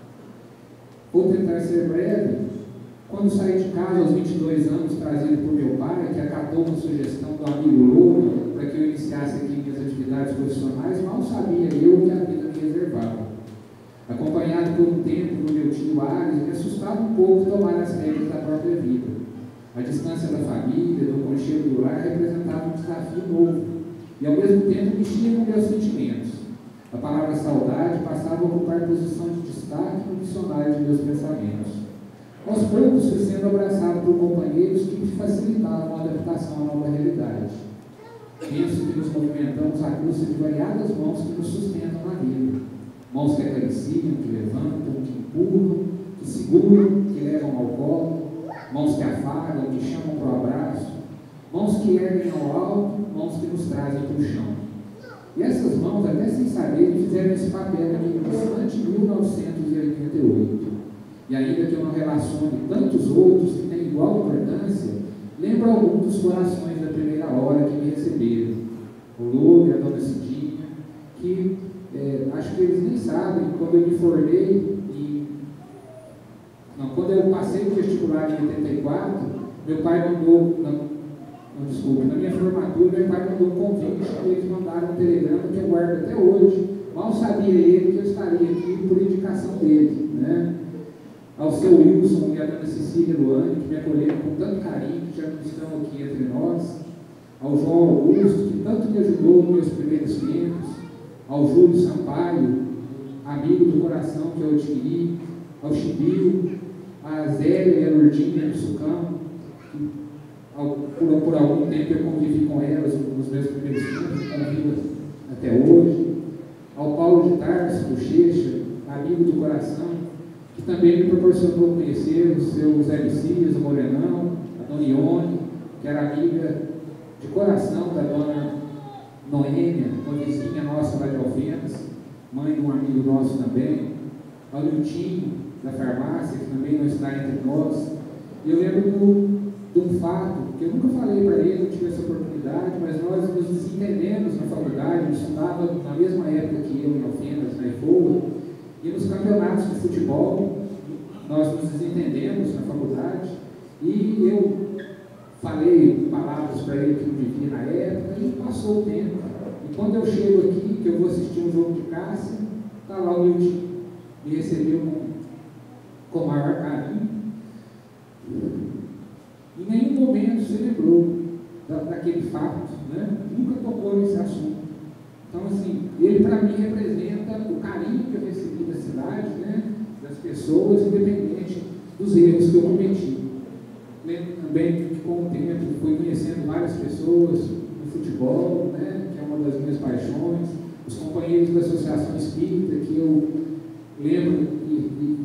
Vou tentar ser breve. Quando saí de casa aos 22 anos, trazido por meu pai, que acatou uma sugestão do amigo Louro para que eu iniciasse aqui minhas atividades profissionais, mal sabia eu que a vida me reservava. Acompanhado por um tempo do meu tio Ares, me assustava um pouco tomar as regras da própria vida. A distância da família, do aconchego do lar, representava um desafio novo e, ao mesmo tempo, mexia com meus sentimentos. A palavra saudade passava a ocupar posição de destaque no dicionário de meus pensamentos. Aos poucos, fui sendo abraçado por companheiros que me facilitavam a adaptação à nova realidade. Penso que nos movimentamos à custa de variadas mãos que nos sustentam na vida. Mãos que acariciam, que levantam, que empurram, que seguram, que levam ao colo. Mãos que afagam, que chamam para o abraço. Mãos que erguem ao alto, mãos que nos trazem para o chão. E essas mãos, até sem saber, fizeram esse papel aqui no distante 1988. E ainda que eu não relacione tantos outros que têm igual importância, lembro alguns dos corações da primeira hora que me receberam. O Louro e a dona Cidinha, que acho que eles nem sabem, quando eu me formei, quando eu passei no vestibular em 84, meu pai mandou, na minha formatura, meu pai mandou um convite, eles mandaram um telegrama que eu guardo até hoje. Mal sabia ele que eu estaria aqui por indicação dele, né? Ao seu Wilson e à dona Cecília Luane, que me acolheram com tanto carinho, que já estão aqui entre nós, ao João Augusto, que tanto me ajudou nos meus primeiros tempos, ao Júlio Sampaio, amigo do coração que eu adquiri, ao Chibio, a Zélia e a Lourdinha do Sucão, que por algum tempo eu convivi com elas nos meus primeiros tempos, convivo até hoje, ao Paulo de Tarso, do Checha, amigo do coração, que também me proporcionou conhecer o seu Zé Messias, o Morenão, a Dona Ione, que era amiga de coração da dona Noêmia, uma vizinha nossa lá de Alfenas, mãe de um amigo nosso também, ao Niltinho, da farmácia, que também não está entre nós. E eu lembro de um fato, que eu nunca falei para ele, não tive essa oportunidade, mas nós nos desentendemos na faculdade, a gente estudava na mesma época que eu, em Alfenas, na EFOA, e nos campeonatos de futebol, nós nos desentendemos na faculdade, e eu falei palavras para ele que não devia na época, e passou o tempo. E quando eu chego aqui, que eu vou assistir um jogo de Cássia, está lá o Niltinho, me recebeu com o maior carinho. Em nenhum momento se lembrou daquele fato, né? Nunca tocou nesse assunto. Então, assim, ele para mim representa o carinho que eu recebi da cidade, né? Das pessoas, independente dos erros que eu cometi. Lembro também que, com o tempo, fui conhecendo várias pessoas no futebol, né? Que é uma das minhas paixões, os companheiros da Associação Espírita, que eu lembro e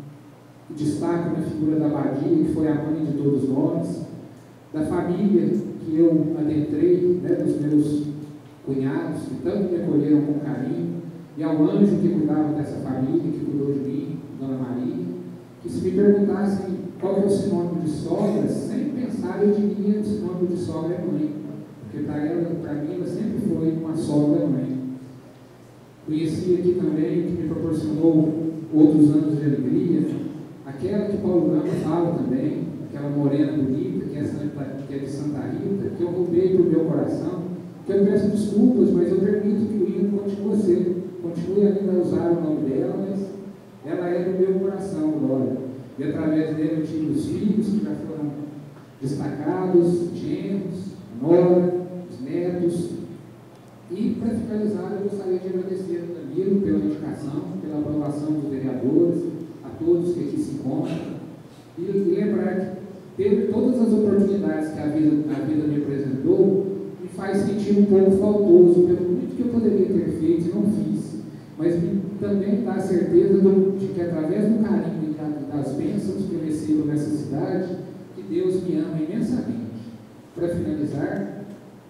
destaco na figura da Badia, que foi a mãe de todos nós, da família que eu adentrei, né, dos meus cunhados, que tanto me acolheram com carinho, e ao anjo que cuidava dessa família, que cuidou de mim, Dona Maria, que se me perguntassem qual é o sinônimo de sogra, sem pensar eu diria que o sinônimo de sogra é mãe, porque para mim ela sempre foi uma sogra-mãe. Conheci aqui também, que me proporcionou outros anos de alegria, aquela que Paulo Gama fala também, aquela morena bonita, que é de Santa Rita, que eu roubei para o meu coração, que eu peço desculpas, mas eu permito que o hino continue ainda a usar o nome dela, mas ela é do meu coração, glória. E através dele eu tive os filhos que já foram destacados, genros, a nora, os netos. E, para finalizar, eu gostaria de agradecer a Danilo pela indicação, pela aprovação dos vereadores, a todos que aqui se encontram, e lembrar que teve todas as oportunidades que a vida me apresentou, me faz sentir um pouco faltoso pelo muito que eu poderia ter feito e não fiz, mas também dá a certeza de que através do carinho e das bênçãos que eu recebo nessa cidade, que Deus me ama imensamente. Para finalizar,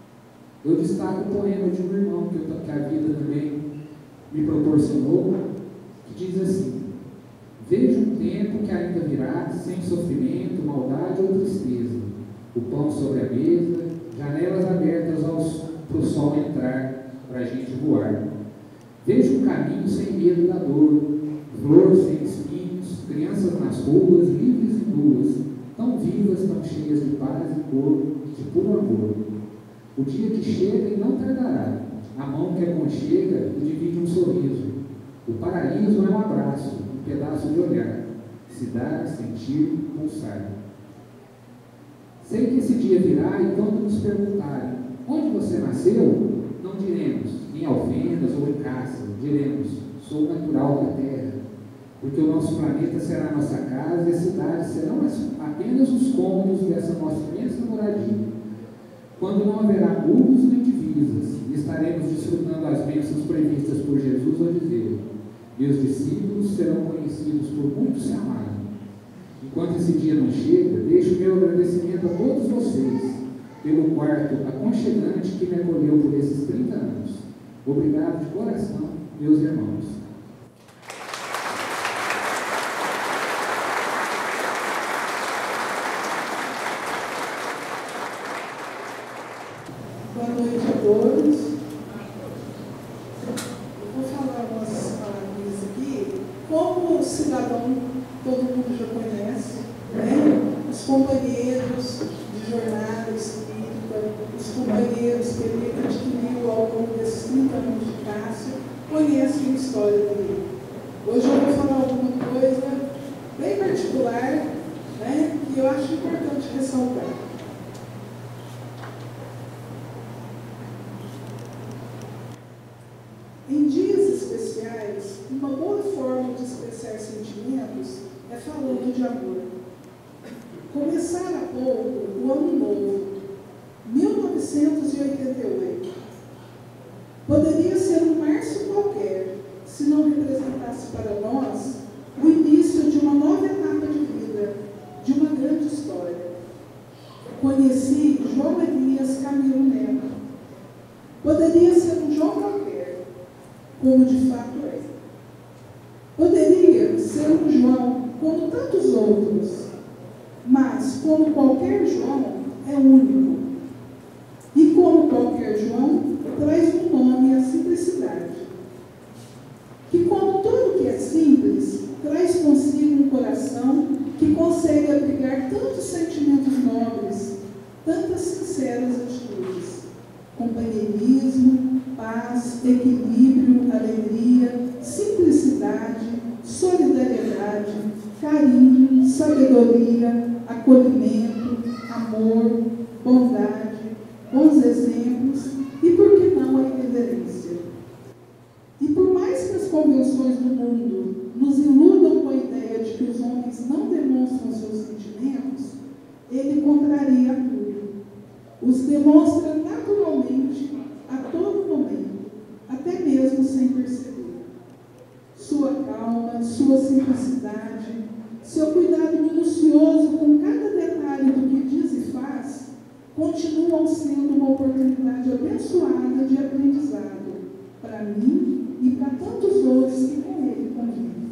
eu destaco o poema de um irmão que a vida também me proporcionou, que diz assim: vejo um tempo que ainda virá, sem sofrimento, maldade ou tristeza, o pão sobre a mesa, janelas abertas para o sol entrar, para a gente voar. Vejo um caminho sem medo da dor, flor sem espinhos, crianças nas ruas, livres e nuas, tão vivas, tão cheias de paz e cor, de puro amor. O dia que chega e não tardará, a mão que aconchega e divide um sorriso. O paraíso é um abraço, um pedaço de olhar, se dar, sentir, pulsar. Sei que esse dia virá e quando nos perguntarem onde você nasceu, não diremos em Alfenas ou em Cássia, diremos sou natural da terra, porque o nosso planeta será a nossa casa e as cidades serão apenas os cômodos dessa nossa imensa moradia. Quando não haverá muros nem divisas, estaremos desfrutando as bênçãos previstas por Jesus ao dizer: meus discípulos serão conhecidos por muitos se amarem. Enquanto esse dia não chega, deixo meu agradecimento a todos vocês pelo quarto aconchegante que me acolheu por esses 30 anos. Obrigado de coração, meus irmãos. Boa noite a todos. Eu vou falar umas palavras aqui. Como cidadão, todo mundo já conhece, né? Os companheiros de jornada espírita, os companheiros que ele adquiriu ao longo desses 30 anos de Cássia, conhecem a história dele. Hoje eu vou falar alguma coisa bem particular, né? Que eu acho importante ressaltar. Em dias especiais, uma boa forma de expressar sentimentos é falando de amor. Começar há pouco o ano novo, 1988. Poderia ser um março qualquer, se não representasse para nós o início de uma nova etapa de vida, de uma grande história. conheci João Elias Camilo Neto. Poderia ser um João qualquer, como de fato é. Poderia ser um João como tantos outros, mas como qualquer João é único. E como qualquer João, traz um nome a simplicidade. Que como tudo que é simples, traz consigo um coração que consegue abrigar tantos sentimentos nobres, tantas sinceras atitudes: companheirismo, paz, equilíbrio, alegria, simplicidade, solidariedade, carinho, sabedoria, acolhimento, amor, bondade, bons exemplos e, por que não, a irreverência. E por mais que as convenções do mundo nos iludam com a ideia de que os homens não demonstram seus sentimentos, ele contraria tudo. Os demonstra naturalmente a todo momento, até mesmo sem perceber. Sua calma, sua simplicidade, seu cuidado minucioso com cada detalhe do que diz e faz, continuam sendo uma oportunidade abençoada de aprendizado para mim e para tantos outros que com ele convivem.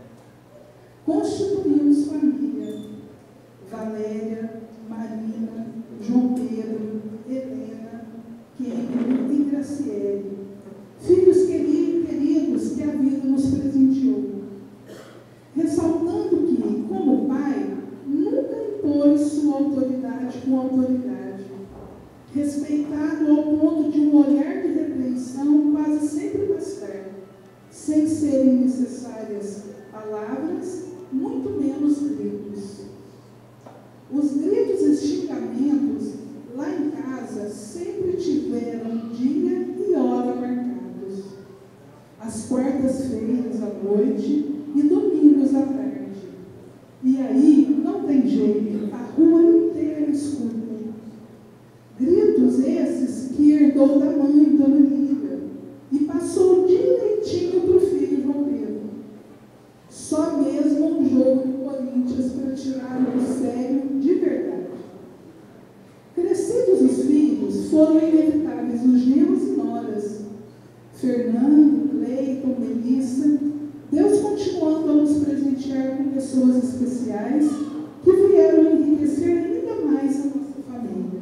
Constituímos família: Valéria, Marina, João Pedro, Helena, Kênio e Graciele, filhos queridos que a vida nos presenteou. Ressaltando que, como pai, nunca impôs sua autoridade com autoridade, respeitado ao ponto de um olhar de repreensão quase sempre bastar, sem serem necessárias palavras, muito menos gritos. Os gritos e xingamentos lá em casa sempre tiveram dia e hora marcados. Às quartas-feiras à noite e domingos à tarde. E aí, não tem jeito, a rua inteira escuta. Gritos esses que herdou da mãe, Dona Lívia, e passou direitinho para o filho João Pedro. Só mesmo um jogo do Corinthians para tirá-lo do sério de verdade. Crescidos os filhos, foram inevitáveis os genros e noras. Fernando, Cleiton, Melissa, Deus continuando a nos presentear com pessoas especiais que vieram enriquecer ainda mais a nossa família.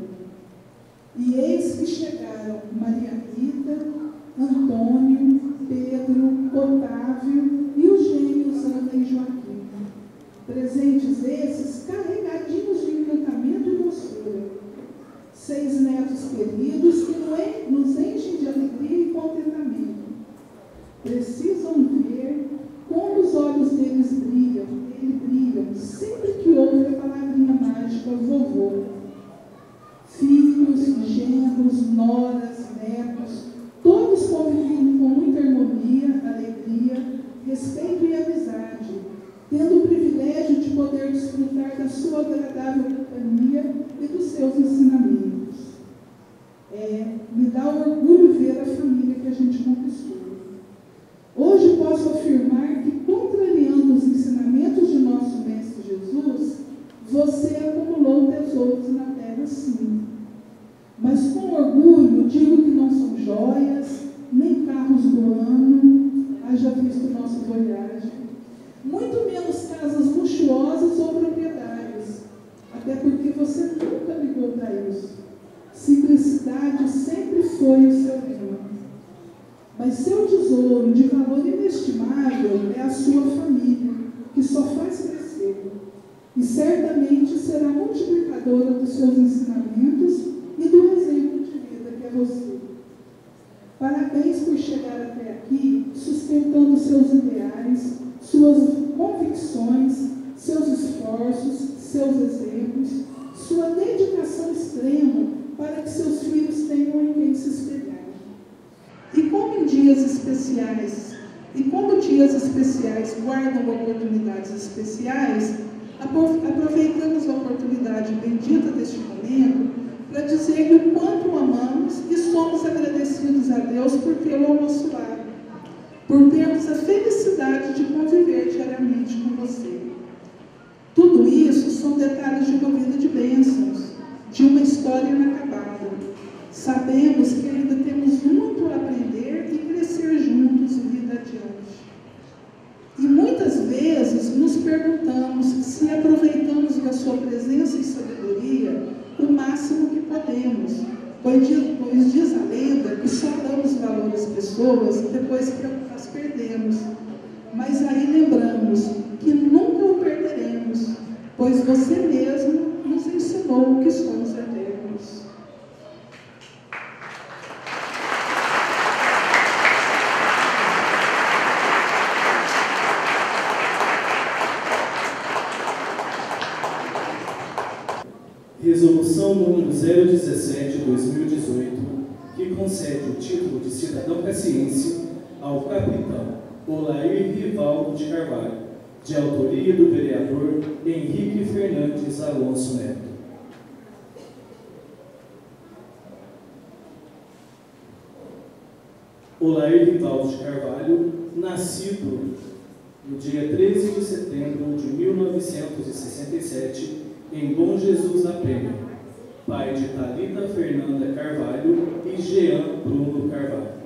E eis que chegaram Maria Rita, Antônio, Pedro, Otávio e os gêmeos Ana e Joaquim. Presentes esses carregadinhos de encantamento e doçura. 6 netos queridos que nos enchem de alegria e contentamento. Precisam ver como os olhos deles brilham, sempre que ouve a palavrinha mágica vovô. Filhos, genros, noras, netos, todos convivendo com muita harmonia, alegria, respeito e amizade, tendo o privilégio de poder desfrutar da sua agradável companhia e dos seus ensinamentos. Me dá orgulho ver a família que a gente conquistou. Hoje posso afirmar que, contrariando os ensinamentos de nosso Mestre Jesus, você acumulou tesouros na terra, sim. Mas com orgulho digo que não são joias, nem carros do ano, haja visto nossa voyagem, muito menos casas luxuosas ou propriedades, até porque você nunca ligou para isso. Simplicidade sempre foi o seu lema. Mas seu tesouro de valor inestimável é a sua família, que só faz crescer, e certamente será multiplicadora dos seus ensinamentos e do exemplo de vida que é você. Parabéns por chegar até aqui, sustentando seus ideais, suas convicções, seus esforços, seus exemplos, sua dedicação extrema para que seus filhos tenham em quem se espelhar. E como dias especiais guardam oportunidades especiais, aproveitamos a oportunidade bendita deste momento para dizer-lhe o quanto o amamos e somos agradecidos a Deus por tê-lo ao nosso lado, por termos a felicidade de conviver diariamente com você. Tudo isso são detalhes de uma vida de bênçãos, de um Sabemos que ainda temos muito a aprender e crescer juntos em vida adiante. E muitas vezes nos perguntamos se aproveitamos da sua presença e sabedoria o máximo que podemos, pois diz a lenda que só damos valor às pessoas depois que as perdemos. Mas aí lembramos que nunca o perderemos, pois você mesmo nos ensinou que somos eternos. Resolução número 017/2018, que concede o título de cidadão caciense ao capitão Olair Rivaldo de Carvalho, de autoria do vereador Henrique Fernandes Alonso Neto. Olair Rivaldo de Carvalho, nascido no dia 13 de setembro de 1967, em Bom Jesus da Penha, pai de Thalita Fernanda Carvalho e Jean Bruno Carvalho.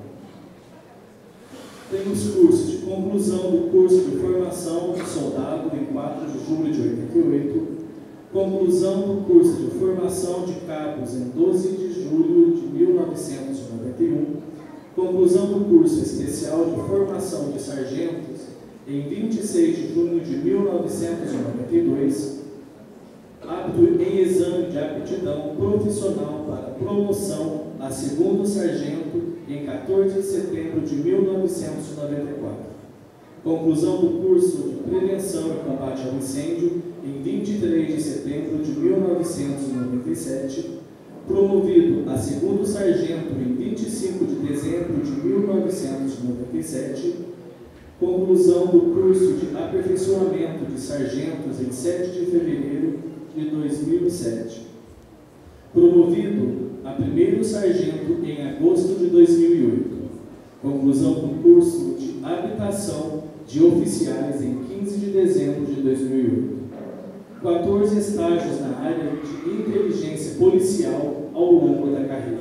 Tem os cursos de conclusão do curso de formação de soldado em 4 de julho de 88, conclusão do curso de formação de cabos em 12 de julho de 1991, conclusão do curso especial de formação de sargentos em 26 de junho de 1992, apto em exame de aptidão profissional para promoção a segundo sargento em 14 de setembro de 1994. Conclusão do curso de prevenção e combate ao incêndio em 23 de setembro de 1997. Promovido a segundo sargento em 25 de dezembro de 1997. Conclusão do curso de aperfeiçoamento de sargentos em 7 de fevereiro de 2007. Promovido a primeiro sargento em agosto de 2008. Conclusão do curso de habitação de oficiais em 15 de dezembro de 2008. 14 estágios na área de inteligência policial ao longo da carreira.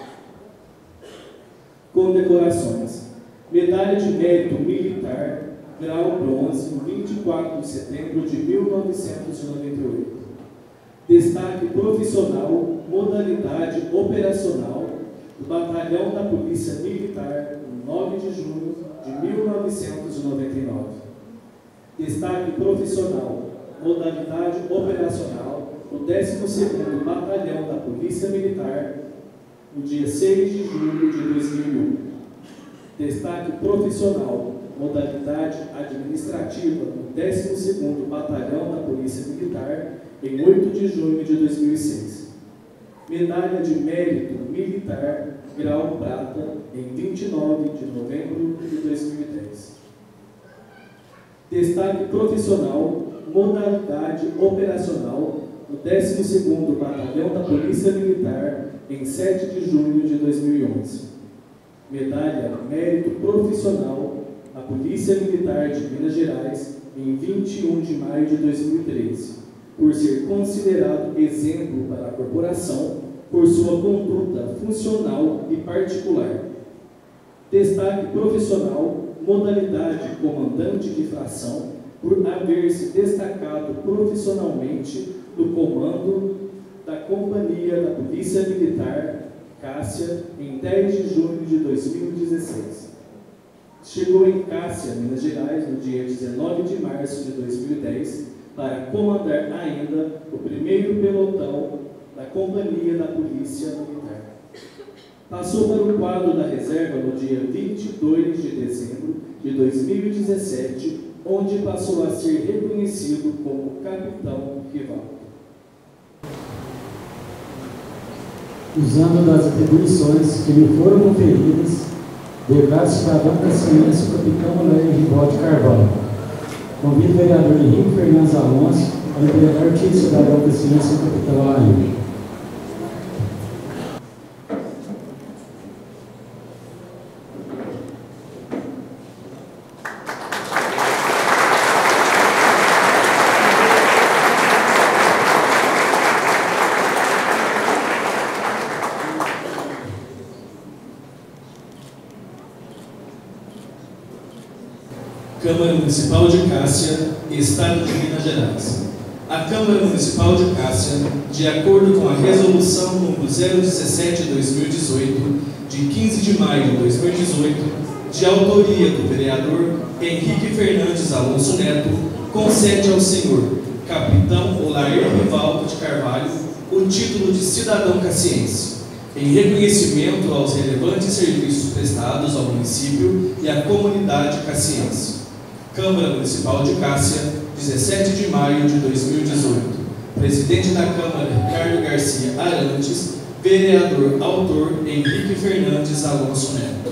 Condecorações. Medalha de Mérito Militar, grau bronze, 24 de setembro de 1998. Destaque profissional, modalidade operacional do Batalhão da Polícia Militar, 9 de junho de 1999. Destaque profissional, modalidade operacional do 12º Batalhão da Polícia Militar, no dia 6 de julho de 2001. Destaque profissional, modalidade administrativa do 12º Batalhão da Polícia Militar, em 8 de junho de 2006. Medalha de Mérito Militar, grau prata, em 29 de novembro de 2010. Destaque profissional, modalidade operacional do 12º Batalhão da Polícia Militar, em 7 de junho de 2011. Medalha Mérito Profissional da Polícia Militar de Minas Gerais, em 21 de maio de 2013, por ser considerado exemplo para a corporação por sua conduta funcional e particular. Destaque profissional, modalidade comandante de fração, por haver se destacado profissionalmente no comando da Companhia da Polícia Militar, Cássia, em 10 de junho de 2016. Chegou em Cássia, Minas Gerais, no dia 19 de março de 2010, para comandar ainda o 1º pelotão da Companhia da Polícia Militar. Passou para o quadro da reserva no dia 22 de dezembro de 2017, onde passou a ser reconhecido como Capitão Rivaldo. Usando das atribuições que lhe foram conferidas, deverá cidadão caciense o capitão Olair Rivaldo de Carvalho. Convido o vereador Henrique Fernandes Alonso a entregar o título de cidadão caciense ao capitão Olair. Câmara Municipal de Cássia, Estado de Minas Gerais. A Câmara Municipal de Cássia, de acordo com a Resolução número 017/2018, de 15 de maio de 2018, de autoria do vereador Henrique Fernandes Alonso Neto, concede ao senhor Capitão Olair Rivaldo de Carvalho o título de cidadão cassiense, em reconhecimento aos relevantes serviços prestados ao município e à comunidade cassiense. Câmara Municipal de Cássia, 17 de maio de 2018. Presidente da Câmara, Ricardo Garcia Arantes. Vereador autor, Henrique Fernandes Alonso Neto.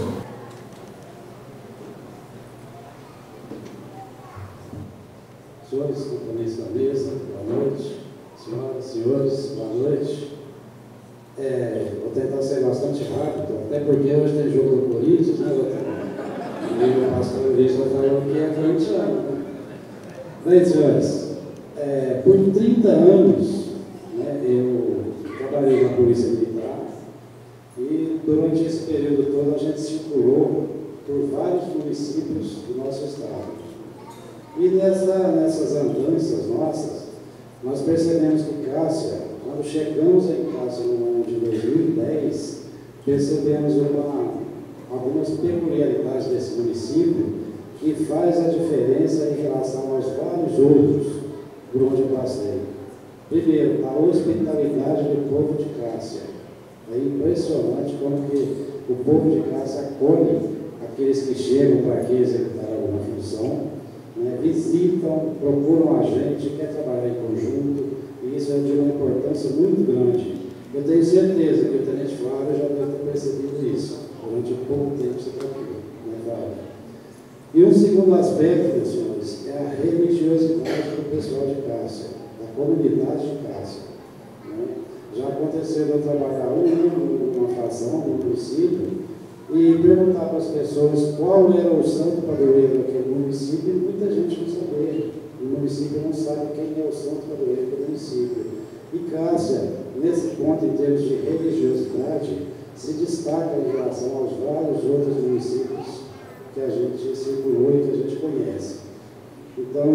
Senhores, componentes da mesa, boa noite. Senhoras, senhores, boa noite. Vou tentar ser bastante rápido, até porque hoje tem jogo do Corinthians, né? E o pastor Luiz vai falar que é corintiano, né? Bem, senhores, por 30 anos, né, eu trabalhei na Polícia Militar e durante esse período todo a gente circulou por vários municípios do nosso estado. E nessas andanças nossas, nós percebemos que Cássia, quando chegamos em Cássia no ano de 2010, percebemos algumas peculiaridades desse município que faz a diferença em relação aos vários outros por onde eu passei. Primeiro, a hospitalidade do povo de Cássia. É impressionante como que o povo de Cássia acolhe aqueles que chegam para aqui executar alguma função, né, visitam, procuram a gente, quer trabalhar em conjunto, e isso é de uma importância muito grande. Eu tenho certeza que o Tenente Flávio já deve ter percebido isso, durante um pouco tempo que você está aqui, né, Flávio? E um segundo aspecto, senhores, é a religiosidade do pessoal de Cássia, da comunidade de Cássia. Né? Já aconteceu de eu trabalhar numa facção, num município, e perguntar para as pessoas qual era o santo padroeiro daquele município, e muita gente não sabia. O município não sabe quem é o santo padroeiro do município. E Cássia, nesse ponto, em termos de religiosidade, se destaca em relação aos vários outros municípios que a gente circulou e que a gente conhece. Então,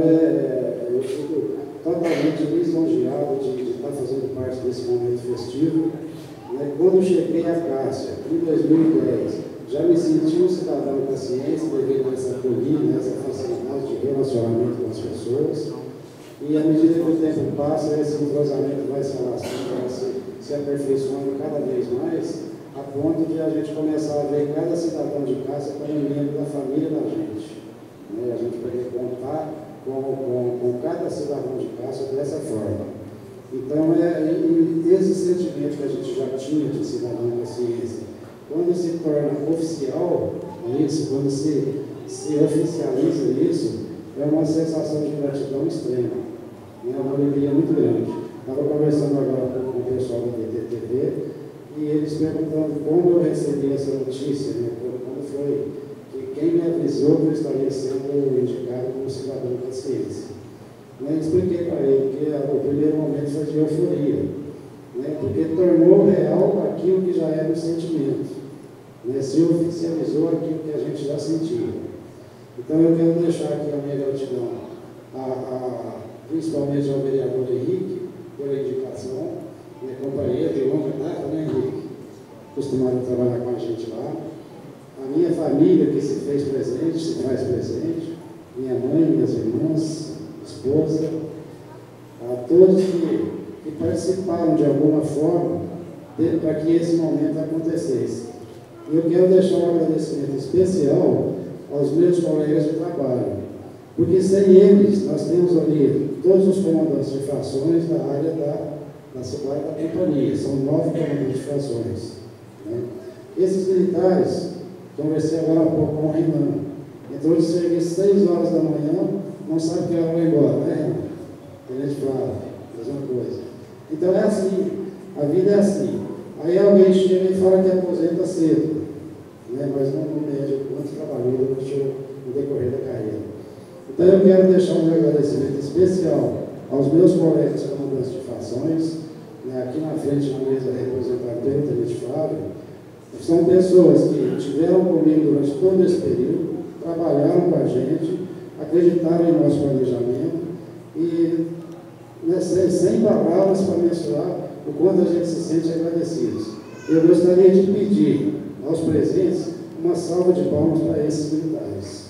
eu fico totalmente lisonjeado de estar fazendo parte desse momento festivo. Né? Quando eu cheguei a Cássia, em 2010, já me senti um cidadão cassiense devido a essa colina, essa facilidade de relacionamento com as pessoas. E à medida que o tempo passa, esse entrosamento vai se alastrando, vai se aperfeiçoando cada vez mais, a ponto de a gente começar a ver cada cidadão de Cássia como um membro da família da gente. Né? A gente poder contar com cada cidadão de Cássia dessa forma. Então, esse sentimento que a gente já tinha de cidadão cassiense, quando se torna oficial, quando se oficializa isso, é uma sensação de gratidão extrema. É uma alegria muito grande. Estava conversando agora com o pessoal da DTTV e eles perguntando como eu recebi essa notícia, né? Como foi que quem me avisou que eu estaria sendo indicado como cidadão cassiense. Eu expliquei para ele que o primeiro momento foi de euforia, né? Porque tornou real aquilo que já era um sentimento, né? Se oficializou aquilo que a gente já sentia. Então eu quero deixar aqui a minha gratidão, principalmente ao vereador Henrique, pela indicação, minha companheira de longa data, né, Henrique? Acostumado a trabalhar com a gente lá. A minha família que se fez presente, se faz presente, minha mãe, minhas irmãs, esposa, a todos que participaram de alguma forma para que esse momento acontecesse. E eu quero deixar um agradecimento especial aos meus colegas de trabalho, porque sem eles nós temos ali todos os comandantes de fações da área da cidade da companhia, são 9 comandantes de fações. Né? Esses militares, conversei agora há pouco com o Renan, entrou de serviço 6 horas da manhã, não sabe que ela vai embora, né, Renan? A gente fala, mesma coisa. Então é assim, a vida é assim. Aí alguém chega e fala que aposenta cedo, né? Mas não mede o quanto trabalhou no decorrer da carreira. Então eu quero deixar um agradecimento especial aos meus colegas comandantes de fações, né? Aqui na frente na mesa representada pelo Tenente Flávio. São pessoas que estiveram comigo durante todo esse período, trabalharam com a gente, acreditaram em nosso planejamento e sem palavras para mensurar o quanto a gente se sente agradecidos. Eu gostaria de pedir aos presentes uma salva de palmas para esses militares.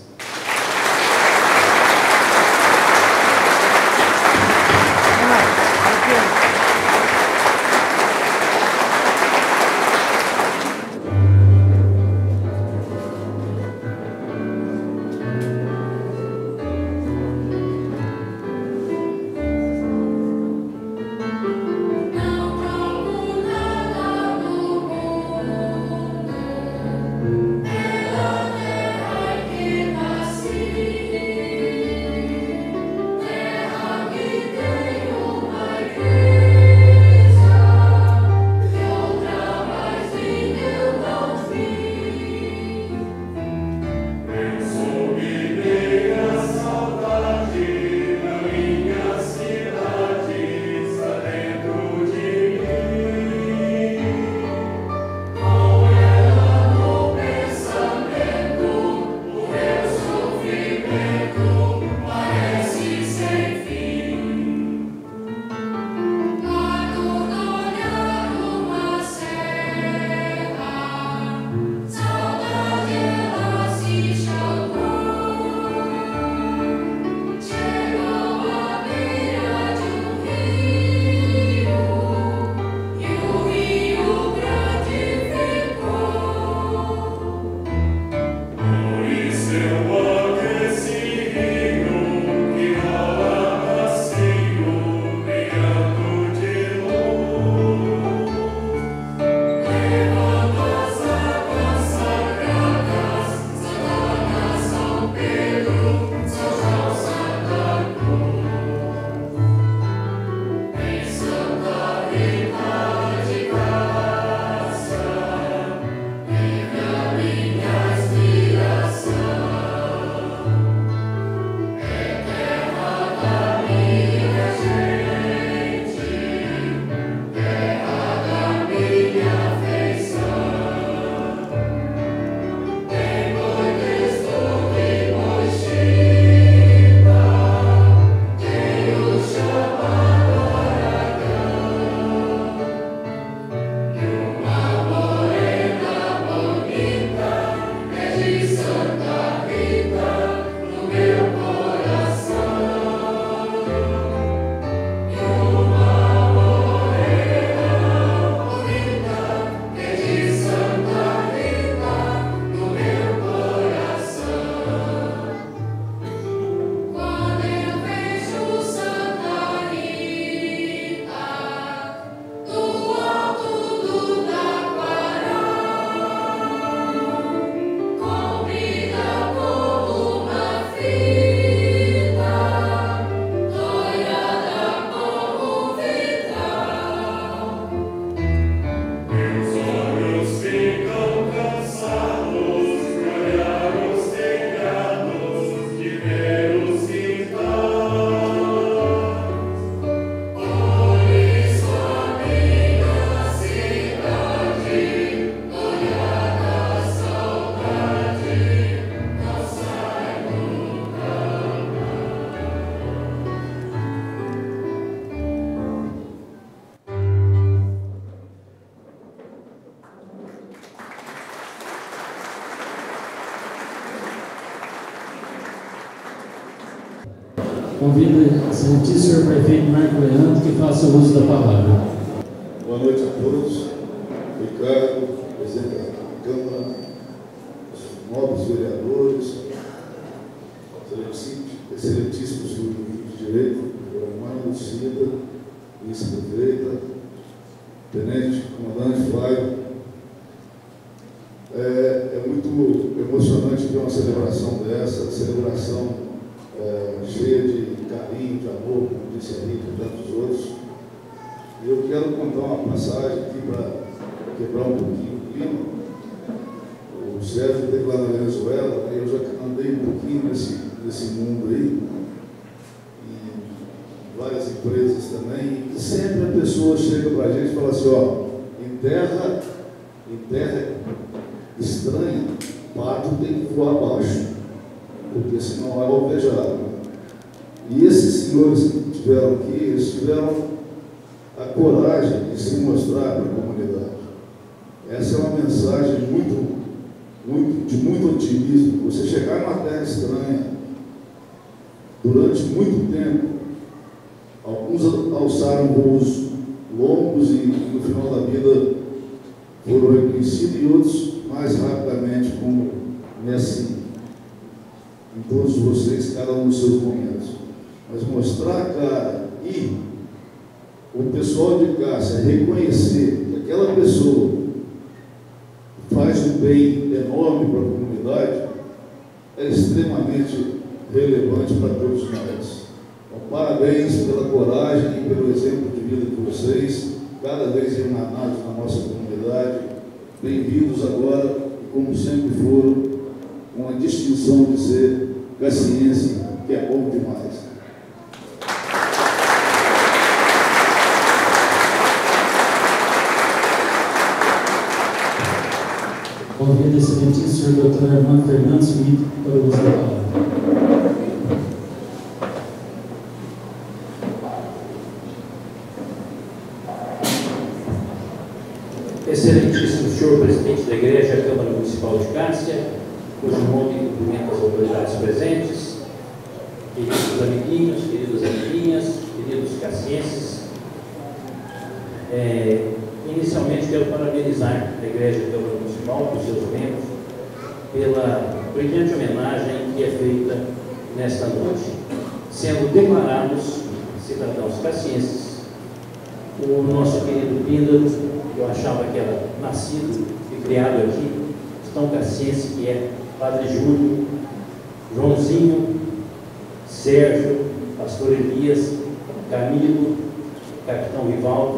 Convido o excelentíssimo senhor prefeito Marco Leandro que faça o uso da palavra. Boa noite a todos. Ricardo, presidente da Câmara, os nobres vereadores, excelentíssimo senhor do Direito, Romano Lucida, vice-prefeita, tenente, comandante Flávio. É muito emocionante ver uma celebração dessa, celebração cheia de carinho, de amor, como disse a Rita e tantos outros. E eu quero contar uma passagem aqui para quebrar um pouquinho o clima. O Sérgio esteve lá na Venezuela, eu já andei um pouquinho nesse mundo aí, e várias empresas também, e sempre a pessoa chega para a gente e fala assim, ó, em terra estranha, pato tem que voar abaixo. porque senão vai alvejar. E esses senhores que estiveram aqui, eles tiveram a coragem de se mostrar para a comunidade. Essa é uma mensagem de muito otimismo. Você chegar numa terra estranha, durante muito tempo, alguns alçaram voos longos e no final da vida foram reconhecidos, e outros mais rapidamente, como em todos vocês, cada um dos seus momentos. Mas mostrar a cara e o pessoal de Cássia reconhecer que aquela pessoa faz um bem enorme para a comunidade é extremamente relevante para todos nós. Então, parabéns pela coragem e pelo exemplo de vida de vocês, cada vez emanados na nossa comunidade. Bem-vindos agora, e como sempre foram, com a distinção de ser cassiense, que é bom demais. Convido esse excelentíssimo senhor Dr. Armando Fernandes Smith para o uso da palavra. Excelentíssimo senhor presidente da Igreja Câmara Municipal de Cássia, cujo nome cumprimenta as autoridades presentes, queridos amiguinhos, queridas amiguinhas, queridos cassienses, inicialmente quero parabenizar a Igreja Câmara Municipal, os seus membros, pela brilhante homenagem que é feita nesta noite, sendo declarados cidadãos cassienses. O nosso querido Píndaro, eu achava que era nascido e criado aqui, tão cassiense que é Padre Júlio, Joãozinho, Sérgio, Pastor Elias, Camilo, Capitão Rivaldo.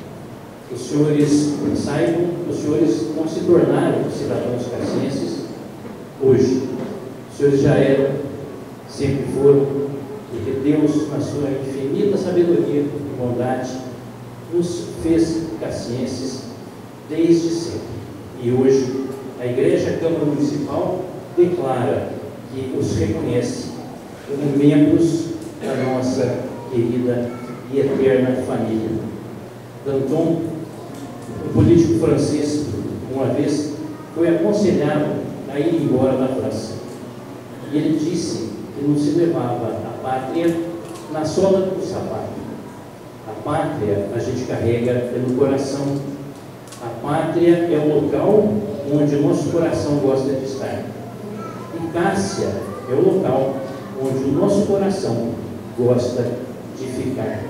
Os senhores saibam que os senhores não se tornaram cidadãos cassienses hoje. Os senhores já eram, sempre foram, porque Deus, na sua infinita sabedoria e bondade, nos fez cassienses desde sempre. E hoje a Igreja Câmara Municipal declara que os reconhece como membros da nossa querida e eterna família. Danton, um político francês, uma vez foi aconselhado a ir embora da França. E ele disse que não se levava a pátria na sola do sapato. A pátria a gente carrega no coração. A pátria é o local onde o nosso coração gosta de estar. E Cássia é o local onde o nosso coração gosta de ficar.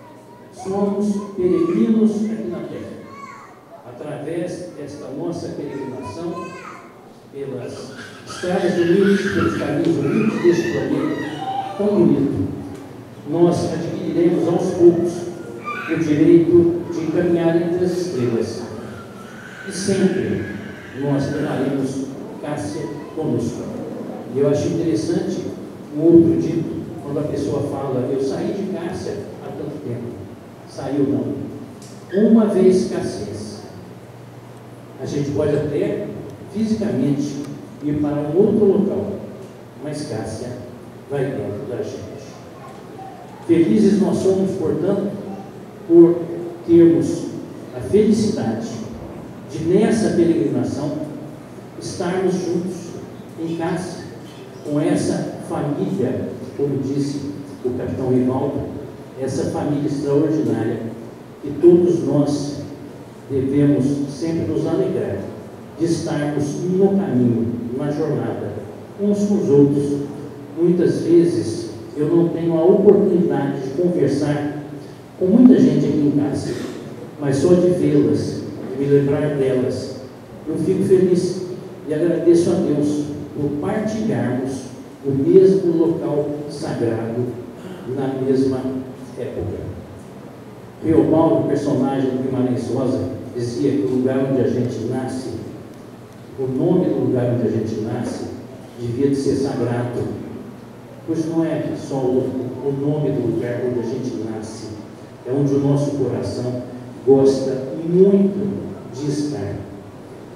Somos peregrinos aqui na terra. Através desta nossa peregrinação, pelas estradas humildes, pelos caminhos humildes deste planeta tão bonito, nós adquiriremos aos poucos o direito de caminhar entre as estrelas. E sempre nós levaremos Cássia conosco. E eu acho interessante um outro dito, quando a pessoa fala, eu saí de Cássia há tanto tempo. Saiu não. Uma vez cassiense. A gente pode até fisicamente ir para um outro local, mas Cássia vai dentro da gente. Felizes nós somos, portanto, por termos a felicidade de, nessa peregrinação, estarmos juntos em Cássia, com essa família, como disse o capitão Rivaldo, essa família extraordinária, que todos nós devemos sempre nos alegrar de estarmos no caminho, na jornada, uns com os outros. Muitas vezes eu não tenho a oportunidade de conversar com muita gente aqui em casa, mas só de vê-las, de me lembrar delas, eu fico feliz e agradeço a Deus por partilharmos o mesmo local sagrado na mesma época. Reobaldo, personagem do Guimarães Rosa, dizia que o lugar onde a gente nasce, o nome do lugar onde a gente nasce, devia de ser sagrado, pois não é só o nome do lugar onde a gente nasce, é onde o nosso coração gosta muito de estar.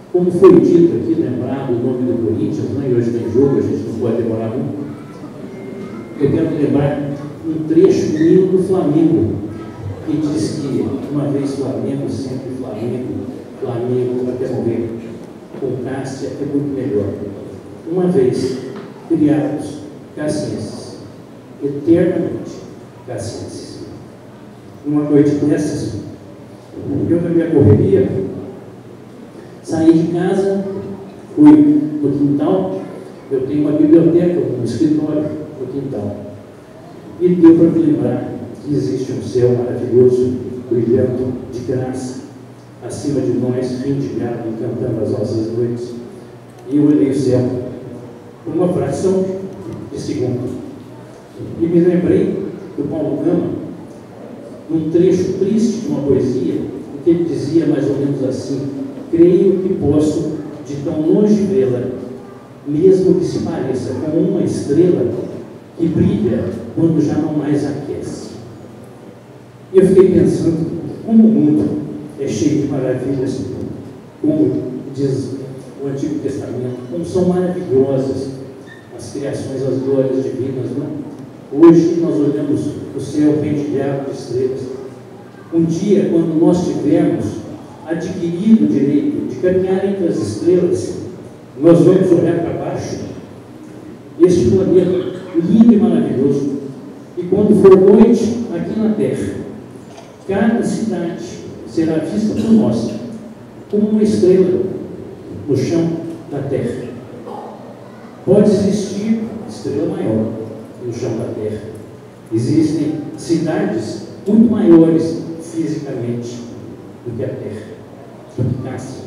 Como foi dito aqui, lembrado o nome do Corinthians, né? E hoje tem jogo, a gente não pode demorar muito. Eu quero lembrar um trecho do hino do Flamengo, que diz que uma vez Flamengo, sempre Flamengo, Flamengo até morrer. Com Cássia é muito melhor. Uma vez criados, cassienses, eternamente cassienses. Uma noite dessas, eu na minha correria, saí de casa, fui no quintal, eu tenho uma biblioteca, um escritório no quintal, e deu para me lembrar que existe um céu maravilhoso, brilhando de graça, acima de nós, vindigado e cantando as nossas noites. E eu olhei o céu por uma fração de segundo e me lembrei do Paulo Gama, num trecho triste de uma poesia, em que ele dizia mais ou menos assim: creio que posso de tão longe vê-la, mesmo que se pareça com uma estrela que brilha quando já não mais aquece. E eu fiquei pensando como o mundo é cheio de maravilhas, como diz o Antigo Testamento, como são maravilhosas as criações, as glórias divinas, não é? Hoje nós olhamos o céu pentilhado de estrelas. Um dia, quando nós tivermos adquirido o direito de caminhar entre as estrelas, nós vamos olhar para baixo, este planeta lindo e maravilhoso, e quando for noite aqui na Terra, cada cidade será vista por nós como uma estrela no chão da Terra. Pode existir estrela maior no chão da Terra. Existem cidades muito maiores fisicamente do que a Terra, do que Cássia.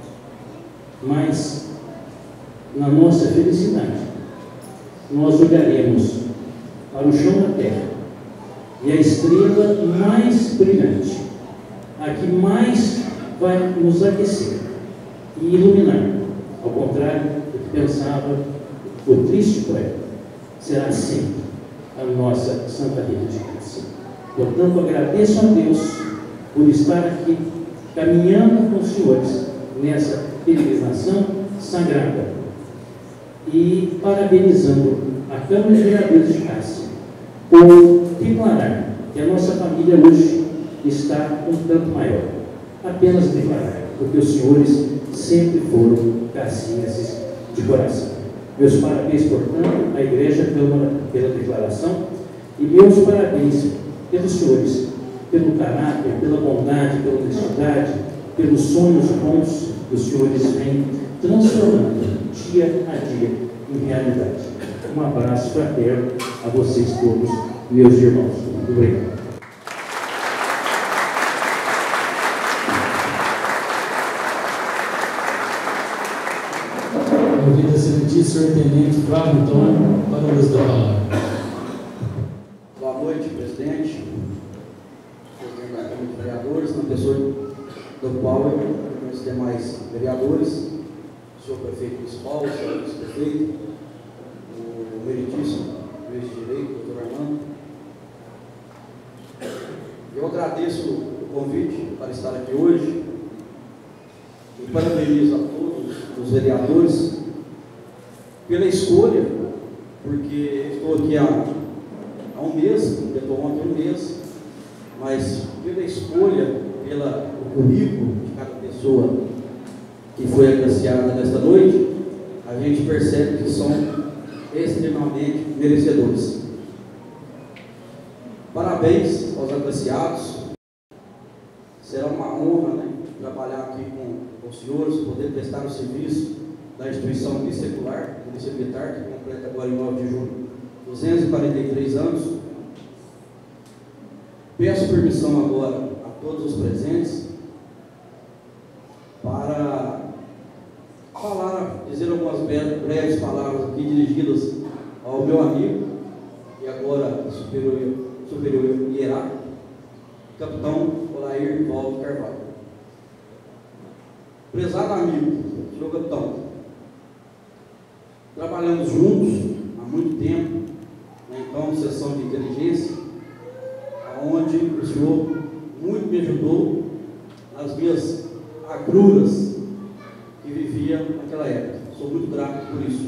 Mas, na nossa felicidade, nós olharemos para o chão da Terra e a estrela mais brilhante, a que mais vai nos aquecer e iluminar, ao contrário do que pensava o triste poeta, será sempre a nossa Santa Rita de Cássia. Portanto, agradeço a Deus por estar aqui, caminhando com os senhores nessa peregrinação sagrada e parabenizando a Câmara de Vereadores de Cássia por declarar que a nossa família hoje está um tanto maior. Apenas declarar, porque os senhores sempre foram cassienses de coração. Meus parabéns, portanto, à Igreja Câmara pela declaração e meus parabéns pelos senhores, pelo caráter, pela bondade, pela honestidade, pelos sonhos bons que os senhores vêm transformando dia a dia em realidade. Um abraço fraterno a vocês todos, meus irmãos. Muito obrigado. Convido a excelentíssimo senhor tenente Flávio Antônio para o uso da palavra. Boa noite, presidente da Câmara de Vereadores, na pessoa do Paulo e os demais vereadores, o senhor prefeito municipal, o senhor vice-prefeito, o meritíssimo juiz de direito, doutor Armando. Eu agradeço o convite para estar aqui hoje e parabenizo a todos os vereadores pela escolha, porque estou aqui há um mês, completou ontem um mês, mas pela escolha, pelo currículo de cada pessoa que foi agraciada nesta noite, a gente percebe que são extremamente merecedores. Parabéns aos agraciados. Será uma honra, né, trabalhar aqui com os senhores, poder prestar o serviço da instituição bissecular, Polícia Militar, que completa agora em 9 de julho 243 anos. Peço permissão agora a todos os presentes para dizer algumas breves palavras aqui dirigidas ao meu amigo e agora superior hierárquico, capitão Olair Valdo Carvalho. Prezado amigo, senhor capitão, trabalhamos juntos há muito tempo, na então seção de inteligência, onde o senhor muito me ajudou nas minhas agruras que fazia naquela época. Sou muito grato por isso.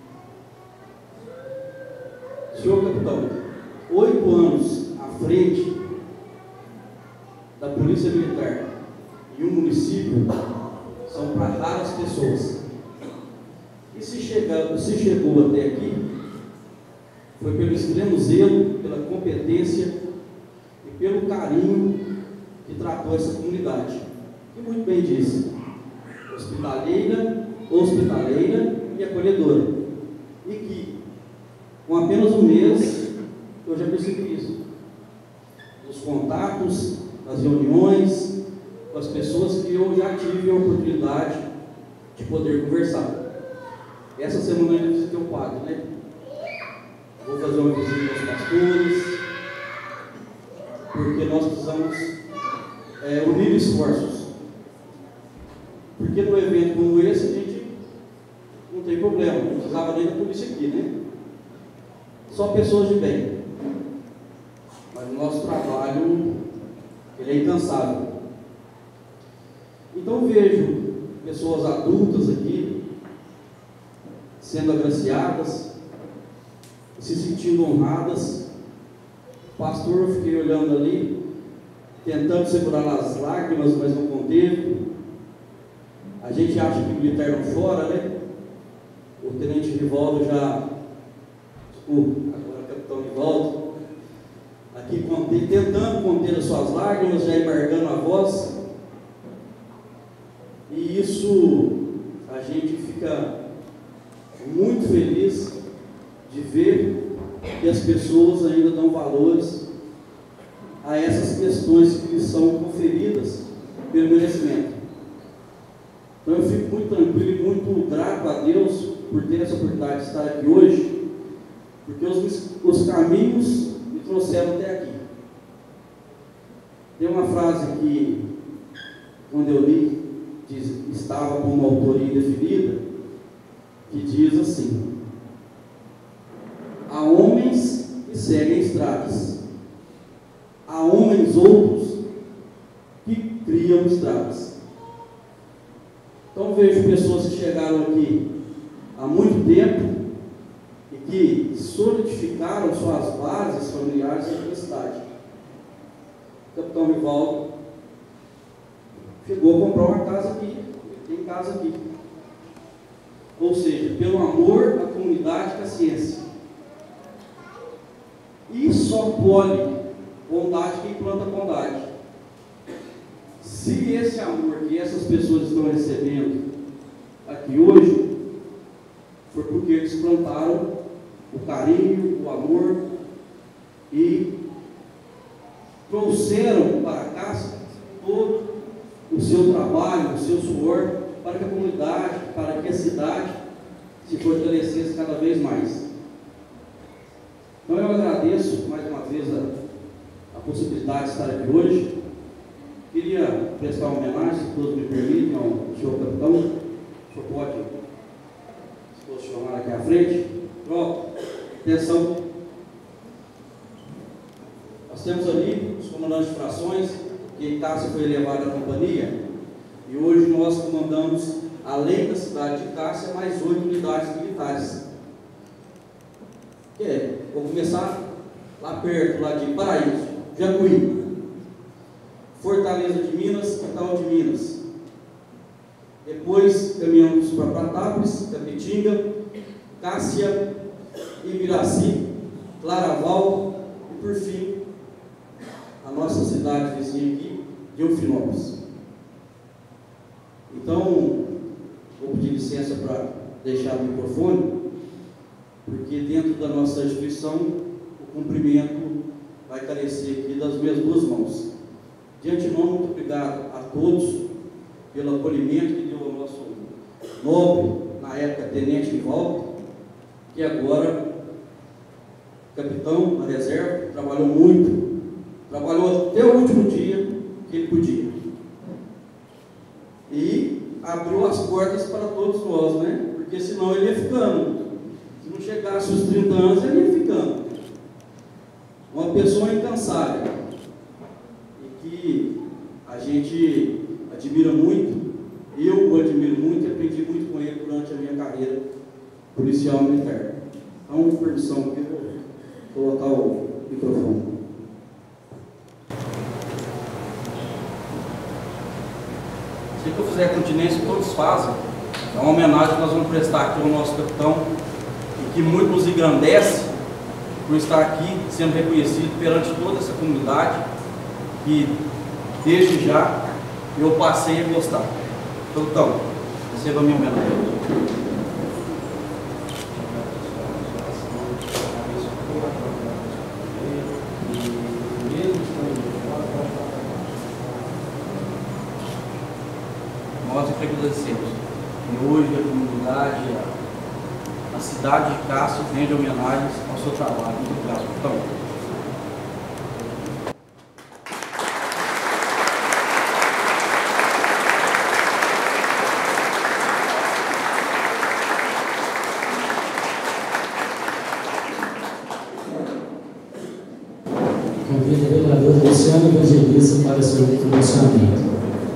Senhor capitão, 8 anos à frente da Polícia Militar e um município são para raras pessoas. E se chegou até aqui, foi pelo extremo zelo, pela competência e pelo carinho que tratou essa comunidade. E muito bem disse, hospitaleira e acolhedora. E que, com apenas um mês, eu já percebi isso. Nos contatos, nas reuniões, com as pessoas que eu já tive a oportunidade de poder conversar. Essa semana eu visitei o padre, né? Vou fazer uma visita aos pastores, porque nós precisamos unir esforços. Porque num evento como esse, a gente não tem problema, não precisava nem da polícia aqui, né? Só pessoas de bem. Mas o nosso trabalho, ele é incansável. Então vejo pessoas adultas aqui, sendo agraciadas, se sentindo honradas. Pastor, eu fiquei olhando ali, tentando segurar as lágrimas, mas não conteve. A gente acha que o militar não chora, né? O tenente Rivaldo já, agora capitão Rivaldo, aqui tentando conter as suas lágrimas, já embargando a voz. E isso, a gente fica muito feliz de ver que as pessoas ainda dão valores a essas questões que lhes são conferidas pelo merecimento. Então eu fico muito tranquilo e muito grato a Deus por ter essa oportunidade de estar aqui hoje, porque os caminhos me trouxeram até aqui. Tem uma frase que, quando eu li, estava com uma autoria indefinida, que diz assim: há homens que seguem estradas, há homens outros que criam estradas. Então vejo pessoas que chegaram aqui há muito tempo e que solidificaram suas bases familiares aqui na cidade. O capitão Rivaldo chegou a comprar uma casa aqui, tem casa aqui. Ou seja, pelo amor à comunidade caciense. E só colhe bondade quem planta bondade. Se esse amor que essas pessoas estão recebendo aqui hoje, foi porque eles plantaram o carinho, o amor e trouxeram para cá todo o seu trabalho, o seu suor, para que a comunidade, para que a cidade se fortalecesse cada vez mais. Então eu agradeço mais uma vez a possibilidade de estar aqui hoje. Queria prestar uma homenagem, se todos me permitem, ao senhor capitão. O senhor pode se posicionar aqui à frente. Pronto, atenção. Nós temos ali os comandantes de frações, que em Cássia foi elevada à companhia, e hoje nós comandamos, além da cidade de Cássia, mais 8 unidades militares. Vou começar lá perto, lá de Paraíso, Jacuí, Fortaleza de Minas, Itaú de Minas. Depois caminhamos para Pratápolis, Capitinga, Cássia, Ibiraci, Claraval e, por fim, a nossa cidade vizinha aqui, de Eufinópolis. Então, vou pedir licença para deixar o microfone, porque dentro da nossa instituição, o cumprimento vai carecer aqui das minhas duas mãos. De antemão, muito obrigado a todos pelo acolhimento que deu ao nosso nobre, na época, tenente Rivaldo, que agora, capitão da reserva, trabalhou muito, trabalhou até o último dia que ele podia. E abriu as portas para todos nós, né? Porque senão ele ia ficando. Se não chegasse aos 30 anos, ele ia ficando. Uma pessoa incansável. E que a gente admira muito. Eu o admiro muito e aprendi muito com Policial Militar. Há uma permissão aqui, vou colocar o microfone. Se eu fizer continência, todos fazem. É uma homenagem que nós vamos prestar aqui ao nosso capitão, e que muito nos engrandece por estar aqui sendo reconhecido perante toda essa comunidade, que desde já eu passei a gostar. Capitão, receba a minha homenagem. Nós agradecemos. E hoje a comunidade, a cidade de Cássio rende homenagens ao seu trabalho. Muito obrigado, capitão. Convido o vereador Luciano Evangelista para seu pronunciamento.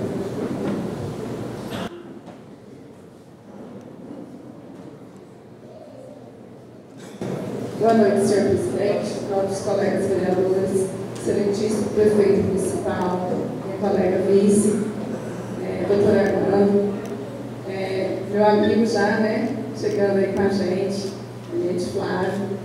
Boa noite, senhor presidente, nossos colegas vereadores, excelentíssimo prefeito municipal, minha colega vice, doutora Armando, meu amigo já, chegando aí com a gente Flávio.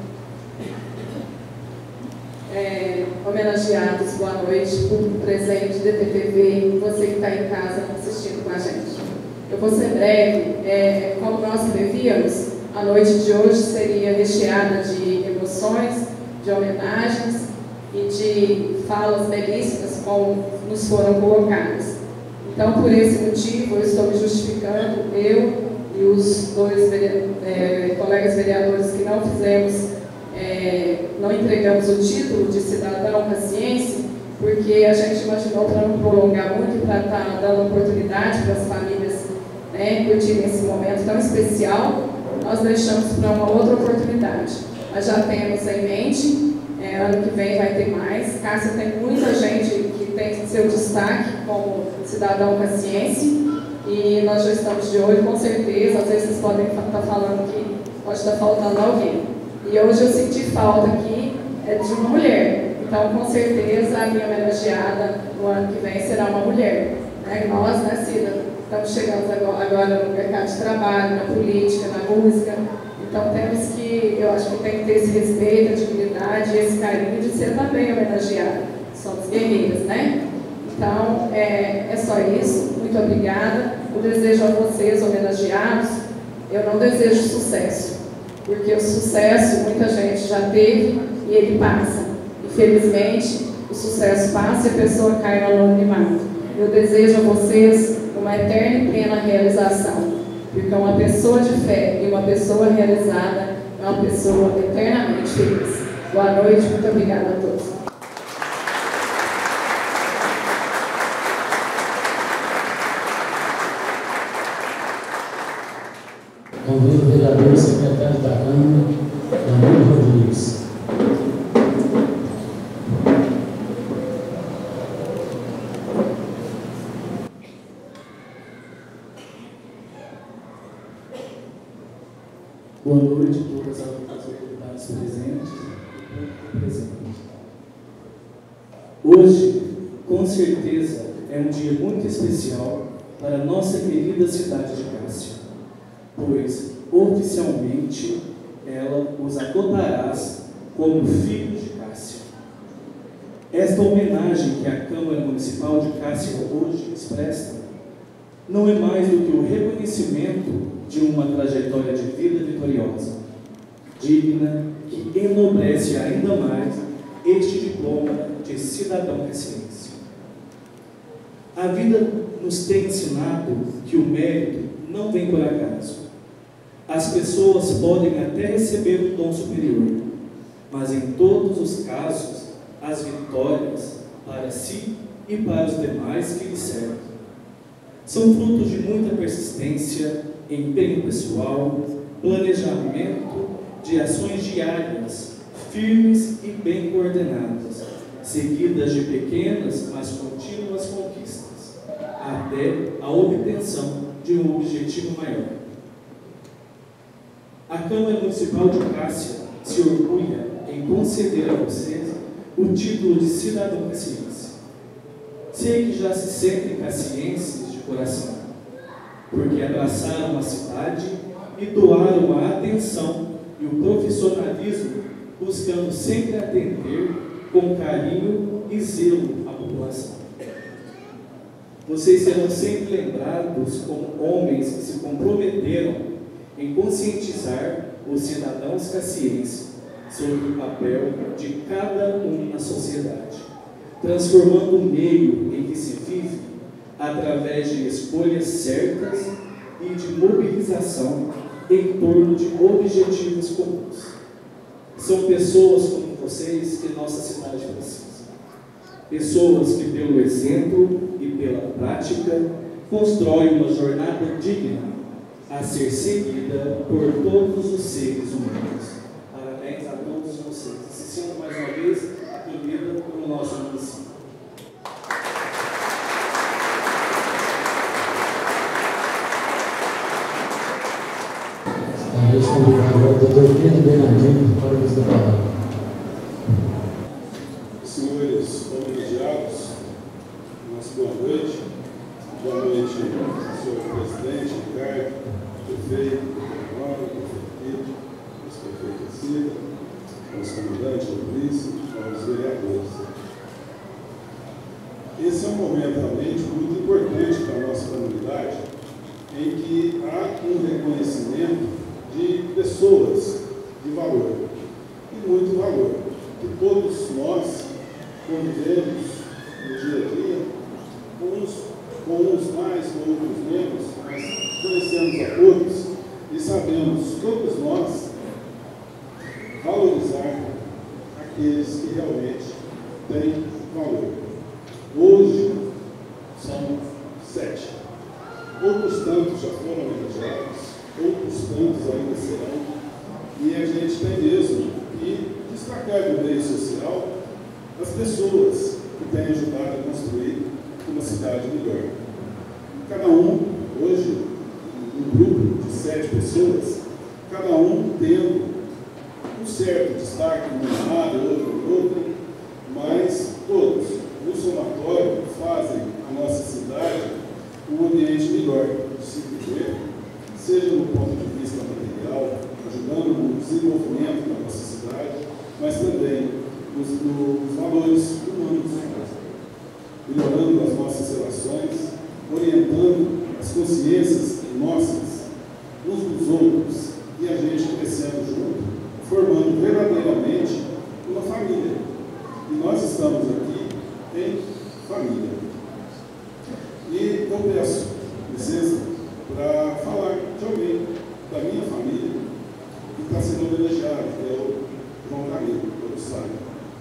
Homenageados, boa noite, público presente, DPTV, você que está em casa assistindo com a gente. Eu vou ser breve, como nós prevíamos, a noite de hoje seria recheada de emoções, de homenagens e de falas belíssimas como nos foram colocadas. Então, por esse motivo, eu estou me justificando, eu e os dois colegas vereadores que não fizemos, não entregamos o título de cidadão cassiense, porque a gente imaginou, para não prolongar muito, para estar dando oportunidade para as famílias curtirem esse momento tão especial, nós deixamos para uma outra oportunidade. Nós já temos em mente, ano que vem vai ter mais. Cássia tem muita gente que tem seu destaque como cidadão cassiense, e nós já estamos de olho, com certeza. Às vezes vocês podem estar falando que pode estar faltando alguém. E hoje eu senti falta aqui de uma mulher. Então, com certeza, a minha homenageada no ano que vem será uma mulher. Nós, Cida, estamos chegando agora no mercado de trabalho, na política, na música. Então, temos que, eu acho que tem que ter esse respeito, a dignidade e esse carinho de ser também homenageada. Somos guerreiras, Então, é só isso. Muito obrigada. Eu desejo a vocês, homenageados, eu não desejo sucesso, porque o sucesso muita gente já teve e ele passa. Infelizmente, o sucesso passa e a pessoa cai no anonimato. Eu desejo a vocês uma eterna e plena realização, porque uma pessoa de fé e uma pessoa realizada é uma pessoa eternamente feliz. Boa noite, muito obrigada a todos. Convido o vereador e secretário da Câmara, Danilo Rodrigues. Boa noite a todas as autoridades presentes. Hoje, com certeza, é um dia muito especial para a nossa querida cidade de Cássio, pois, oficialmente, ela os adotarás como filhos de Cássio. Esta homenagem que a Câmara Municipal de Cássio hoje lhes presta não é mais do que o reconhecimento de uma trajetória de vida vitoriosa, digna, que enobrece ainda mais este diploma de cidadão cassiense. A vida nos tem ensinado que o mérito não vem por acaso. As pessoas podem até receber um dom superior, mas em todos os casos, as vitórias para si e para os demais que lhe servem são frutos de muita persistência, empenho pessoal, planejamento de ações diárias, firmes e bem coordenadas, seguidas de pequenas, mas contínuas conquistas, até a obtenção de um objetivo maior. A Câmara Municipal de Cássia se orgulha em conceder a vocês o título de cidadão cassiense. Sei que já se sentem cassienses de coração, porque abraçaram a cidade e doaram a atenção e o profissionalismo, buscando sempre atender com carinho e zelo a população. Vocês serão sempre lembrados como homens que se comprometeram em conscientizar os cidadãos cassienses sobre o papel de cada um na sociedade, transformando o meio em que se vive através de escolhas certas e de mobilização em torno de objetivos comuns. São pessoas como vocês que nossa cidade precisa. Pessoas que, pelo exemplo e pela prática, constroem uma jornada digna a ser seguida por todos os seres humanos. Parabéns a todos vocês. Se sintam mais uma vez acolhida pelo nosso município. Talvez convidar agora o Dr. Pedro Bernardino para nos dar palavra. Senhores homenageados, nossa boa noite. Boa noite, senhor presidente, Ricardo, prefeito, prefeito, vice-prefeito Cida, nosso comandante, a polícia, aos vereadores. Esse é um momento realmente muito importante para a nossa comunidade, em que há um reconhecimento de pessoas de valor, e muito valor, que todos nós convivemos no dia a dia, com uns mais, com outros menos, mas conhecemos a todos e sabemos, todos nós, valorizar aqueles que realmente têm valor. Hoje são 7. Outros tantos já foram homenageados, outros tantos ainda serão, e a gente tem mesmo que destacar do meio social as pessoas que têm ajudado a construir uma cidade melhor. Cada um, hoje, um grupo de 7 pessoas, cada um tendo um certo destaque, um lado, outro, mas todos, no somatório, fazem a nossa cidade um ambiente melhor de se viver, seja no ponto de vista material, ajudando no desenvolvimento da nossa cidade, mas também nos valores humanos, melhorando as nossas relações, orientando as consciências nossas, uns dos outros, e a gente crescendo junto, formando verdadeiramente uma família. E nós estamos aqui em família. E eu peço licença para falar de alguém da minha família que está sendo homenageado, que é o João Camilo, todos sabem.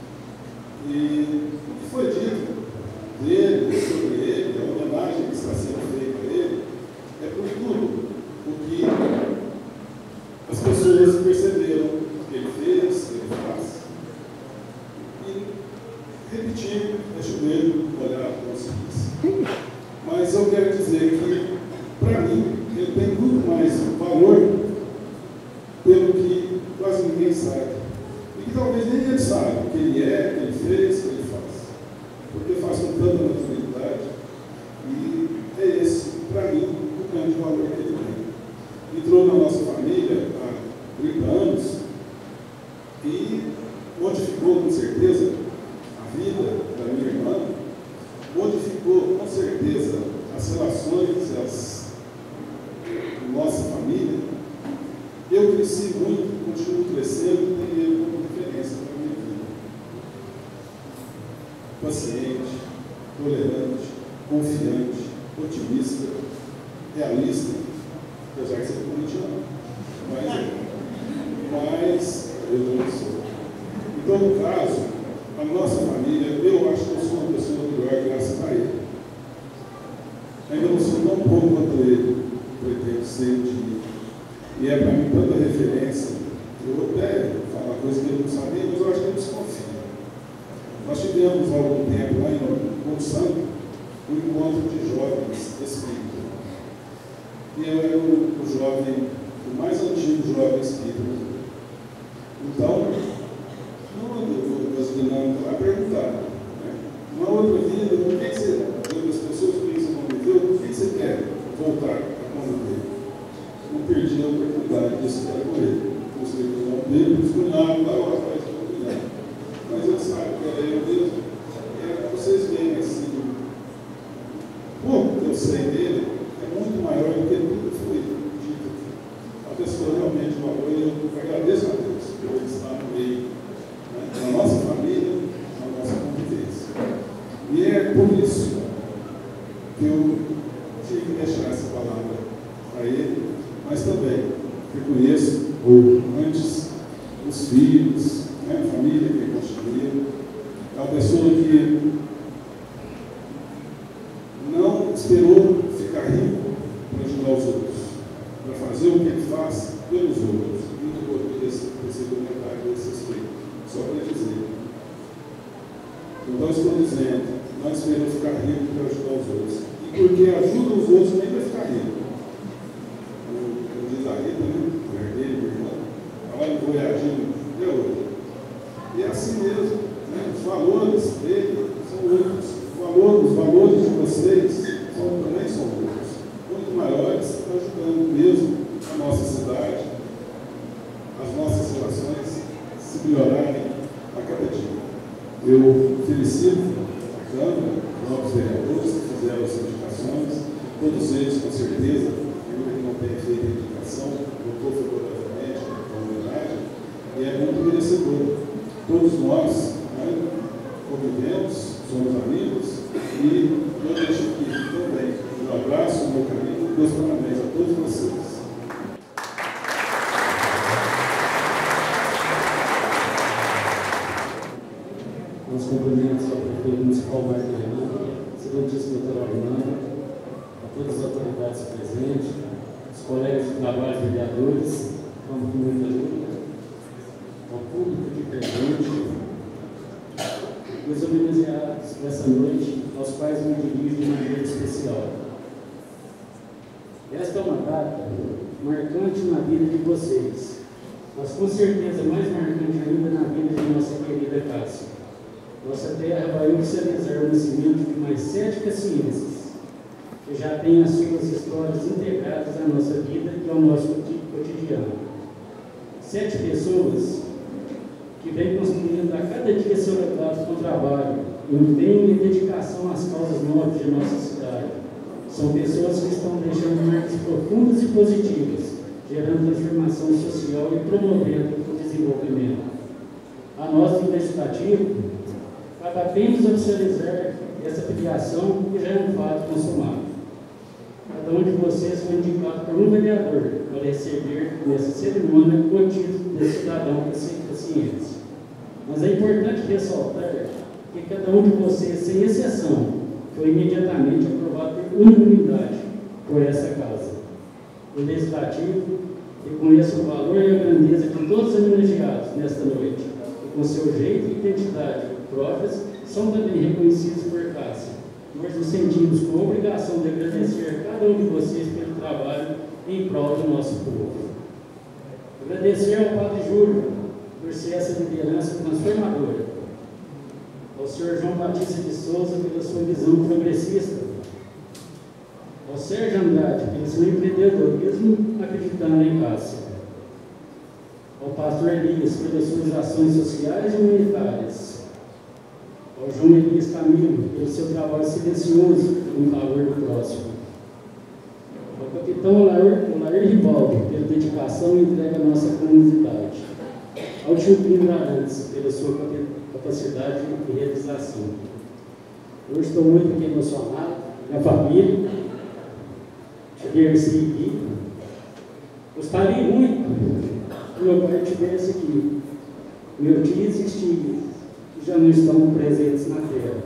E o que foi dito dele, sobre ele, a homenagem que está sendo feita a ele, é por tudo o que as pessoas perceberam que ele fez, que ele faz. E repetir, é chover, olhar para os filhos. Mas eu quero dizer que, para mim, ele tem muito mais valor pelo que quase ninguém sabe. E que talvez nem ele saiba o que ele é, o que ele fez, o que ele faz. Porque faz com tanta naturalidade. E é esse, para mim, o grande valor que ele tem. Entrou na nossa família há 30 anos e modificou, com certeza, a vida da minha irmã, modificou, com certeza, as relações, nossa família. Eu cresci muito, continuo crescendo e tenho ele como referência para a minha vida. Paciente, tolerante, confiante, otimista, realista, apesar de ser corintiano, mas eu não sou. Então, no caso, a nossa família, eu acho que eu sou uma pessoa melhor graças a ele. Ainda não sou tão bom quanto ele, pretendo ser um dia. E é para mim tanta referência. Eu vou até falar coisa que ele não sabia, mas eu acho que ele desconfia. Nós tivemos há algum tempo lá em Monte Santo um encontro de jovens espíritas. E eu era o jovem o mais antigo jovem espírita. Então, numa dinâmica vai perguntar, né? Uma outra vida, por que você, as pessoas que você conviveu, por que você quer voltar a conviver? Não perdi a oportunidade de estar com ele. Eu sei que eu não dele, por cunhado, lá eu atrás do cunhado. Mas eu sabe que era eu mesmo. Vocês veem assim, pouco que eu sei dele é muito maior do que tudo que foi dito aqui. A pessoa realmente valor, eu agradeço a Deus por ele estar no meio, né, da nossa família, da nossa convivência. E é por isso que eu tive que deixar essa palavra para ele, mas também reconheço antes os filhos, né, a família que ele constituiu, é uma pessoa que não esperou ficar rico para ajudar os outros, para fazer o que ele faz pelos outros. Muito gostei desse comentário, desse respeito. Só para dizer. Então, estou dizendo, não esperou ficar rico para ajudar os outros. E porque ajuda os outros, nem vai ficar rico. Como diz a Rita, né? O herdeiro, o irmão. Olha, vou reagindo até hoje. E é assim mesmo, né? Os valores dele são outros. Os valores de vocês também são outros, muito maiores, ajudando mesmo a nossa cidade, as nossas relações se melhorarem a cada dia. Eu felicito a Câmara, os novos vereadores que fizeram as indicações, todos eles com certeza, ainda que não tenha feito a indicação, votou favoravelmente a homenagem, e é muito merecedor. Todos nós, né, convivemos, somos amigos, e eu deixo aqui também um abraço, meu carinho, meus parabéns a todos vocês. Meus cumprimentos ao prefeito municipal Marco Renan, excelentíssimo doutor Armando, a todas as autoridades presentes, os colegas de trabalho, vereadores, como muita ajuda, ao público de presente, os homenageados dessa noite, aos quais me dirijo de maneira especial. Esta é uma data marcante na vida de vocês, mas com certeza mais marcante ainda na vida de nossa querida Cássia. Nossa terra vai oficializar o nascimento de mais 7 cacienses, que já têm as suas histórias integradas à nossa vida e ao nosso cotidiano. 7 pessoas que vem construindo a cada dia seu legado com trabalho, empenho e dedicação às causas nobres de nossa cidade. São pessoas que estão deixando marcas profundas e positivas, gerando transformação social e promovendo o desenvolvimento. A nós, do Legislativo, cabe apenas oficializar essa filiação que já é um fato consumado. Cada um de vocês foi indicado por um vereador para receber nessa cerimônia o título de cidadão caciense. Mas é importante ressaltar que cada um de vocês, sem exceção, foi imediatamente aprovado por unanimidade por essa casa. O Legislativo reconhece o valor e a grandeza de todos os homenageados nesta noite, e com seu jeito e identidade próprias, são também reconhecidos por Cássia. Nós nos sentimos com a obrigação de agradecer a cada um de vocês pelo trabalho em prol do nosso povo. Agradecer ao Padre Júlio por ser essa liderança transformadora, ao Sr. João Batista de Souza pela sua visão progressista, ao Sérgio Andrade pelo seu empreendedorismo acreditando em Cássia, ao Pastor Elias pelas suas ações sociais e humanitárias, ao João Elias Camilo pelo seu trabalho silencioso em favor do próximo, ao Capitão Olair Ribaldo pela dedicação e entrega à nossa comunidade, ao Tio Pino Arantes pela sua capacidade de realização. Eu estou muito aqui emocionado, minha família, Dercy aqui. Gostaria muito que meu pai estivesse aqui, meu tio e tio que já não estão presentes na terra,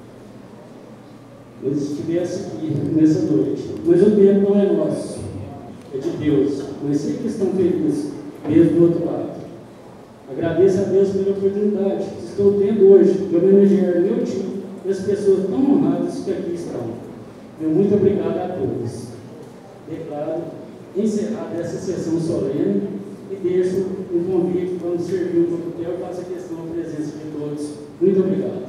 mas estivesse aqui nessa noite. Mas o tempo não é nosso, é de Deus, mas sei que estão felizes, mesmo do outro lado. Agradeço a Deus pela oportunidade que estou tendo hoje de homenagear meu tio e as pessoas tão honradas que aqui estão. Meu muito obrigado a todos. Declaro encerrada essa sessão solene e deixo um convite para nos servir um coquetel e faço questão da presença de todos. Muito obrigado.